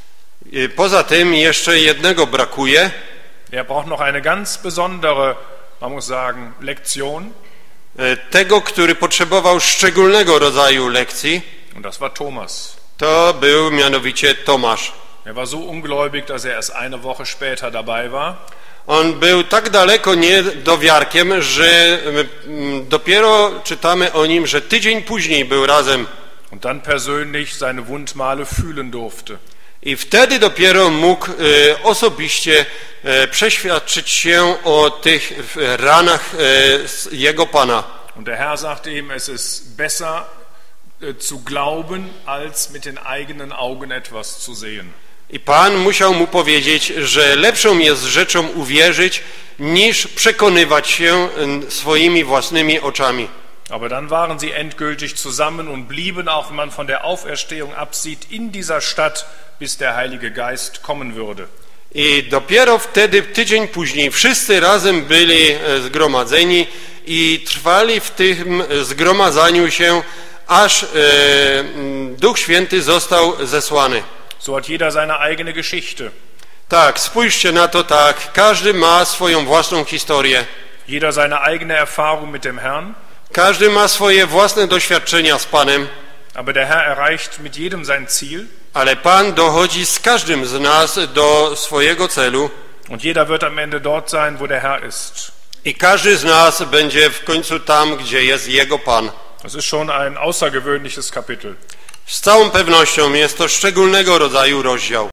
I poza tym jeszcze jednego brakuje. Er braucht noch eine ganz besondere, man muss sagen, Lektion. Tego, który potrzebował szczególnego rodzaju lekcji, Und das war Thomas. to był mianowicie Tomasz. Er war so ungläubig, dass er erst eine Woche später dabei war. On był tak daleko niedowiarkiem, że dopiero czytamy o nim, że tydzień później był razem. Und dann persönlich seine Wundmale fühlen durfte. I wtedy dopiero mógł osobiście przeświadczyć się o tych ranach jego Pana. Und der Herr sagte ihm, es ist besser zu glauben, als mit den eigenen Augen etwas zu sehen. I Pan musiał mu powiedzieć, że lepszą jest rzeczą uwierzyć, niż przekonywać się swoimi własnymi oczami. Aber dann waren sie endgültig zusammen und blieben, auch wenn man von der Auferstehung absieht, in dieser Stadt, bis der Heilige Geist kommen würde. I dopiero wtedy, tydzień później, wszyscy razem byli zgromadzeni i trwali w tym zgromadzaniu się, aż Duch Święty został zesłany. So hat jeder seine eigene Geschichte. Tak, spójrzcie na to tak, każdy ma swoją własną historię. Jeder seine eigene Erfahrung mit dem Herrn. Każdy ma swoje własne doświadczenia z Panem. Aber der Herr erreicht mit jedem sein Ziel. Ale Pan dochodzi z każdym z nas do swojego celu. Und jeder wird am Ende dort sein, wo der Herr ist. I każdy z nas będzie w końcu tam, gdzie jest Jego Pan. Das ist schon ein außergewöhnliches Kapitel. Z całą pewnością jest to szczególnego rodzaju rozdział.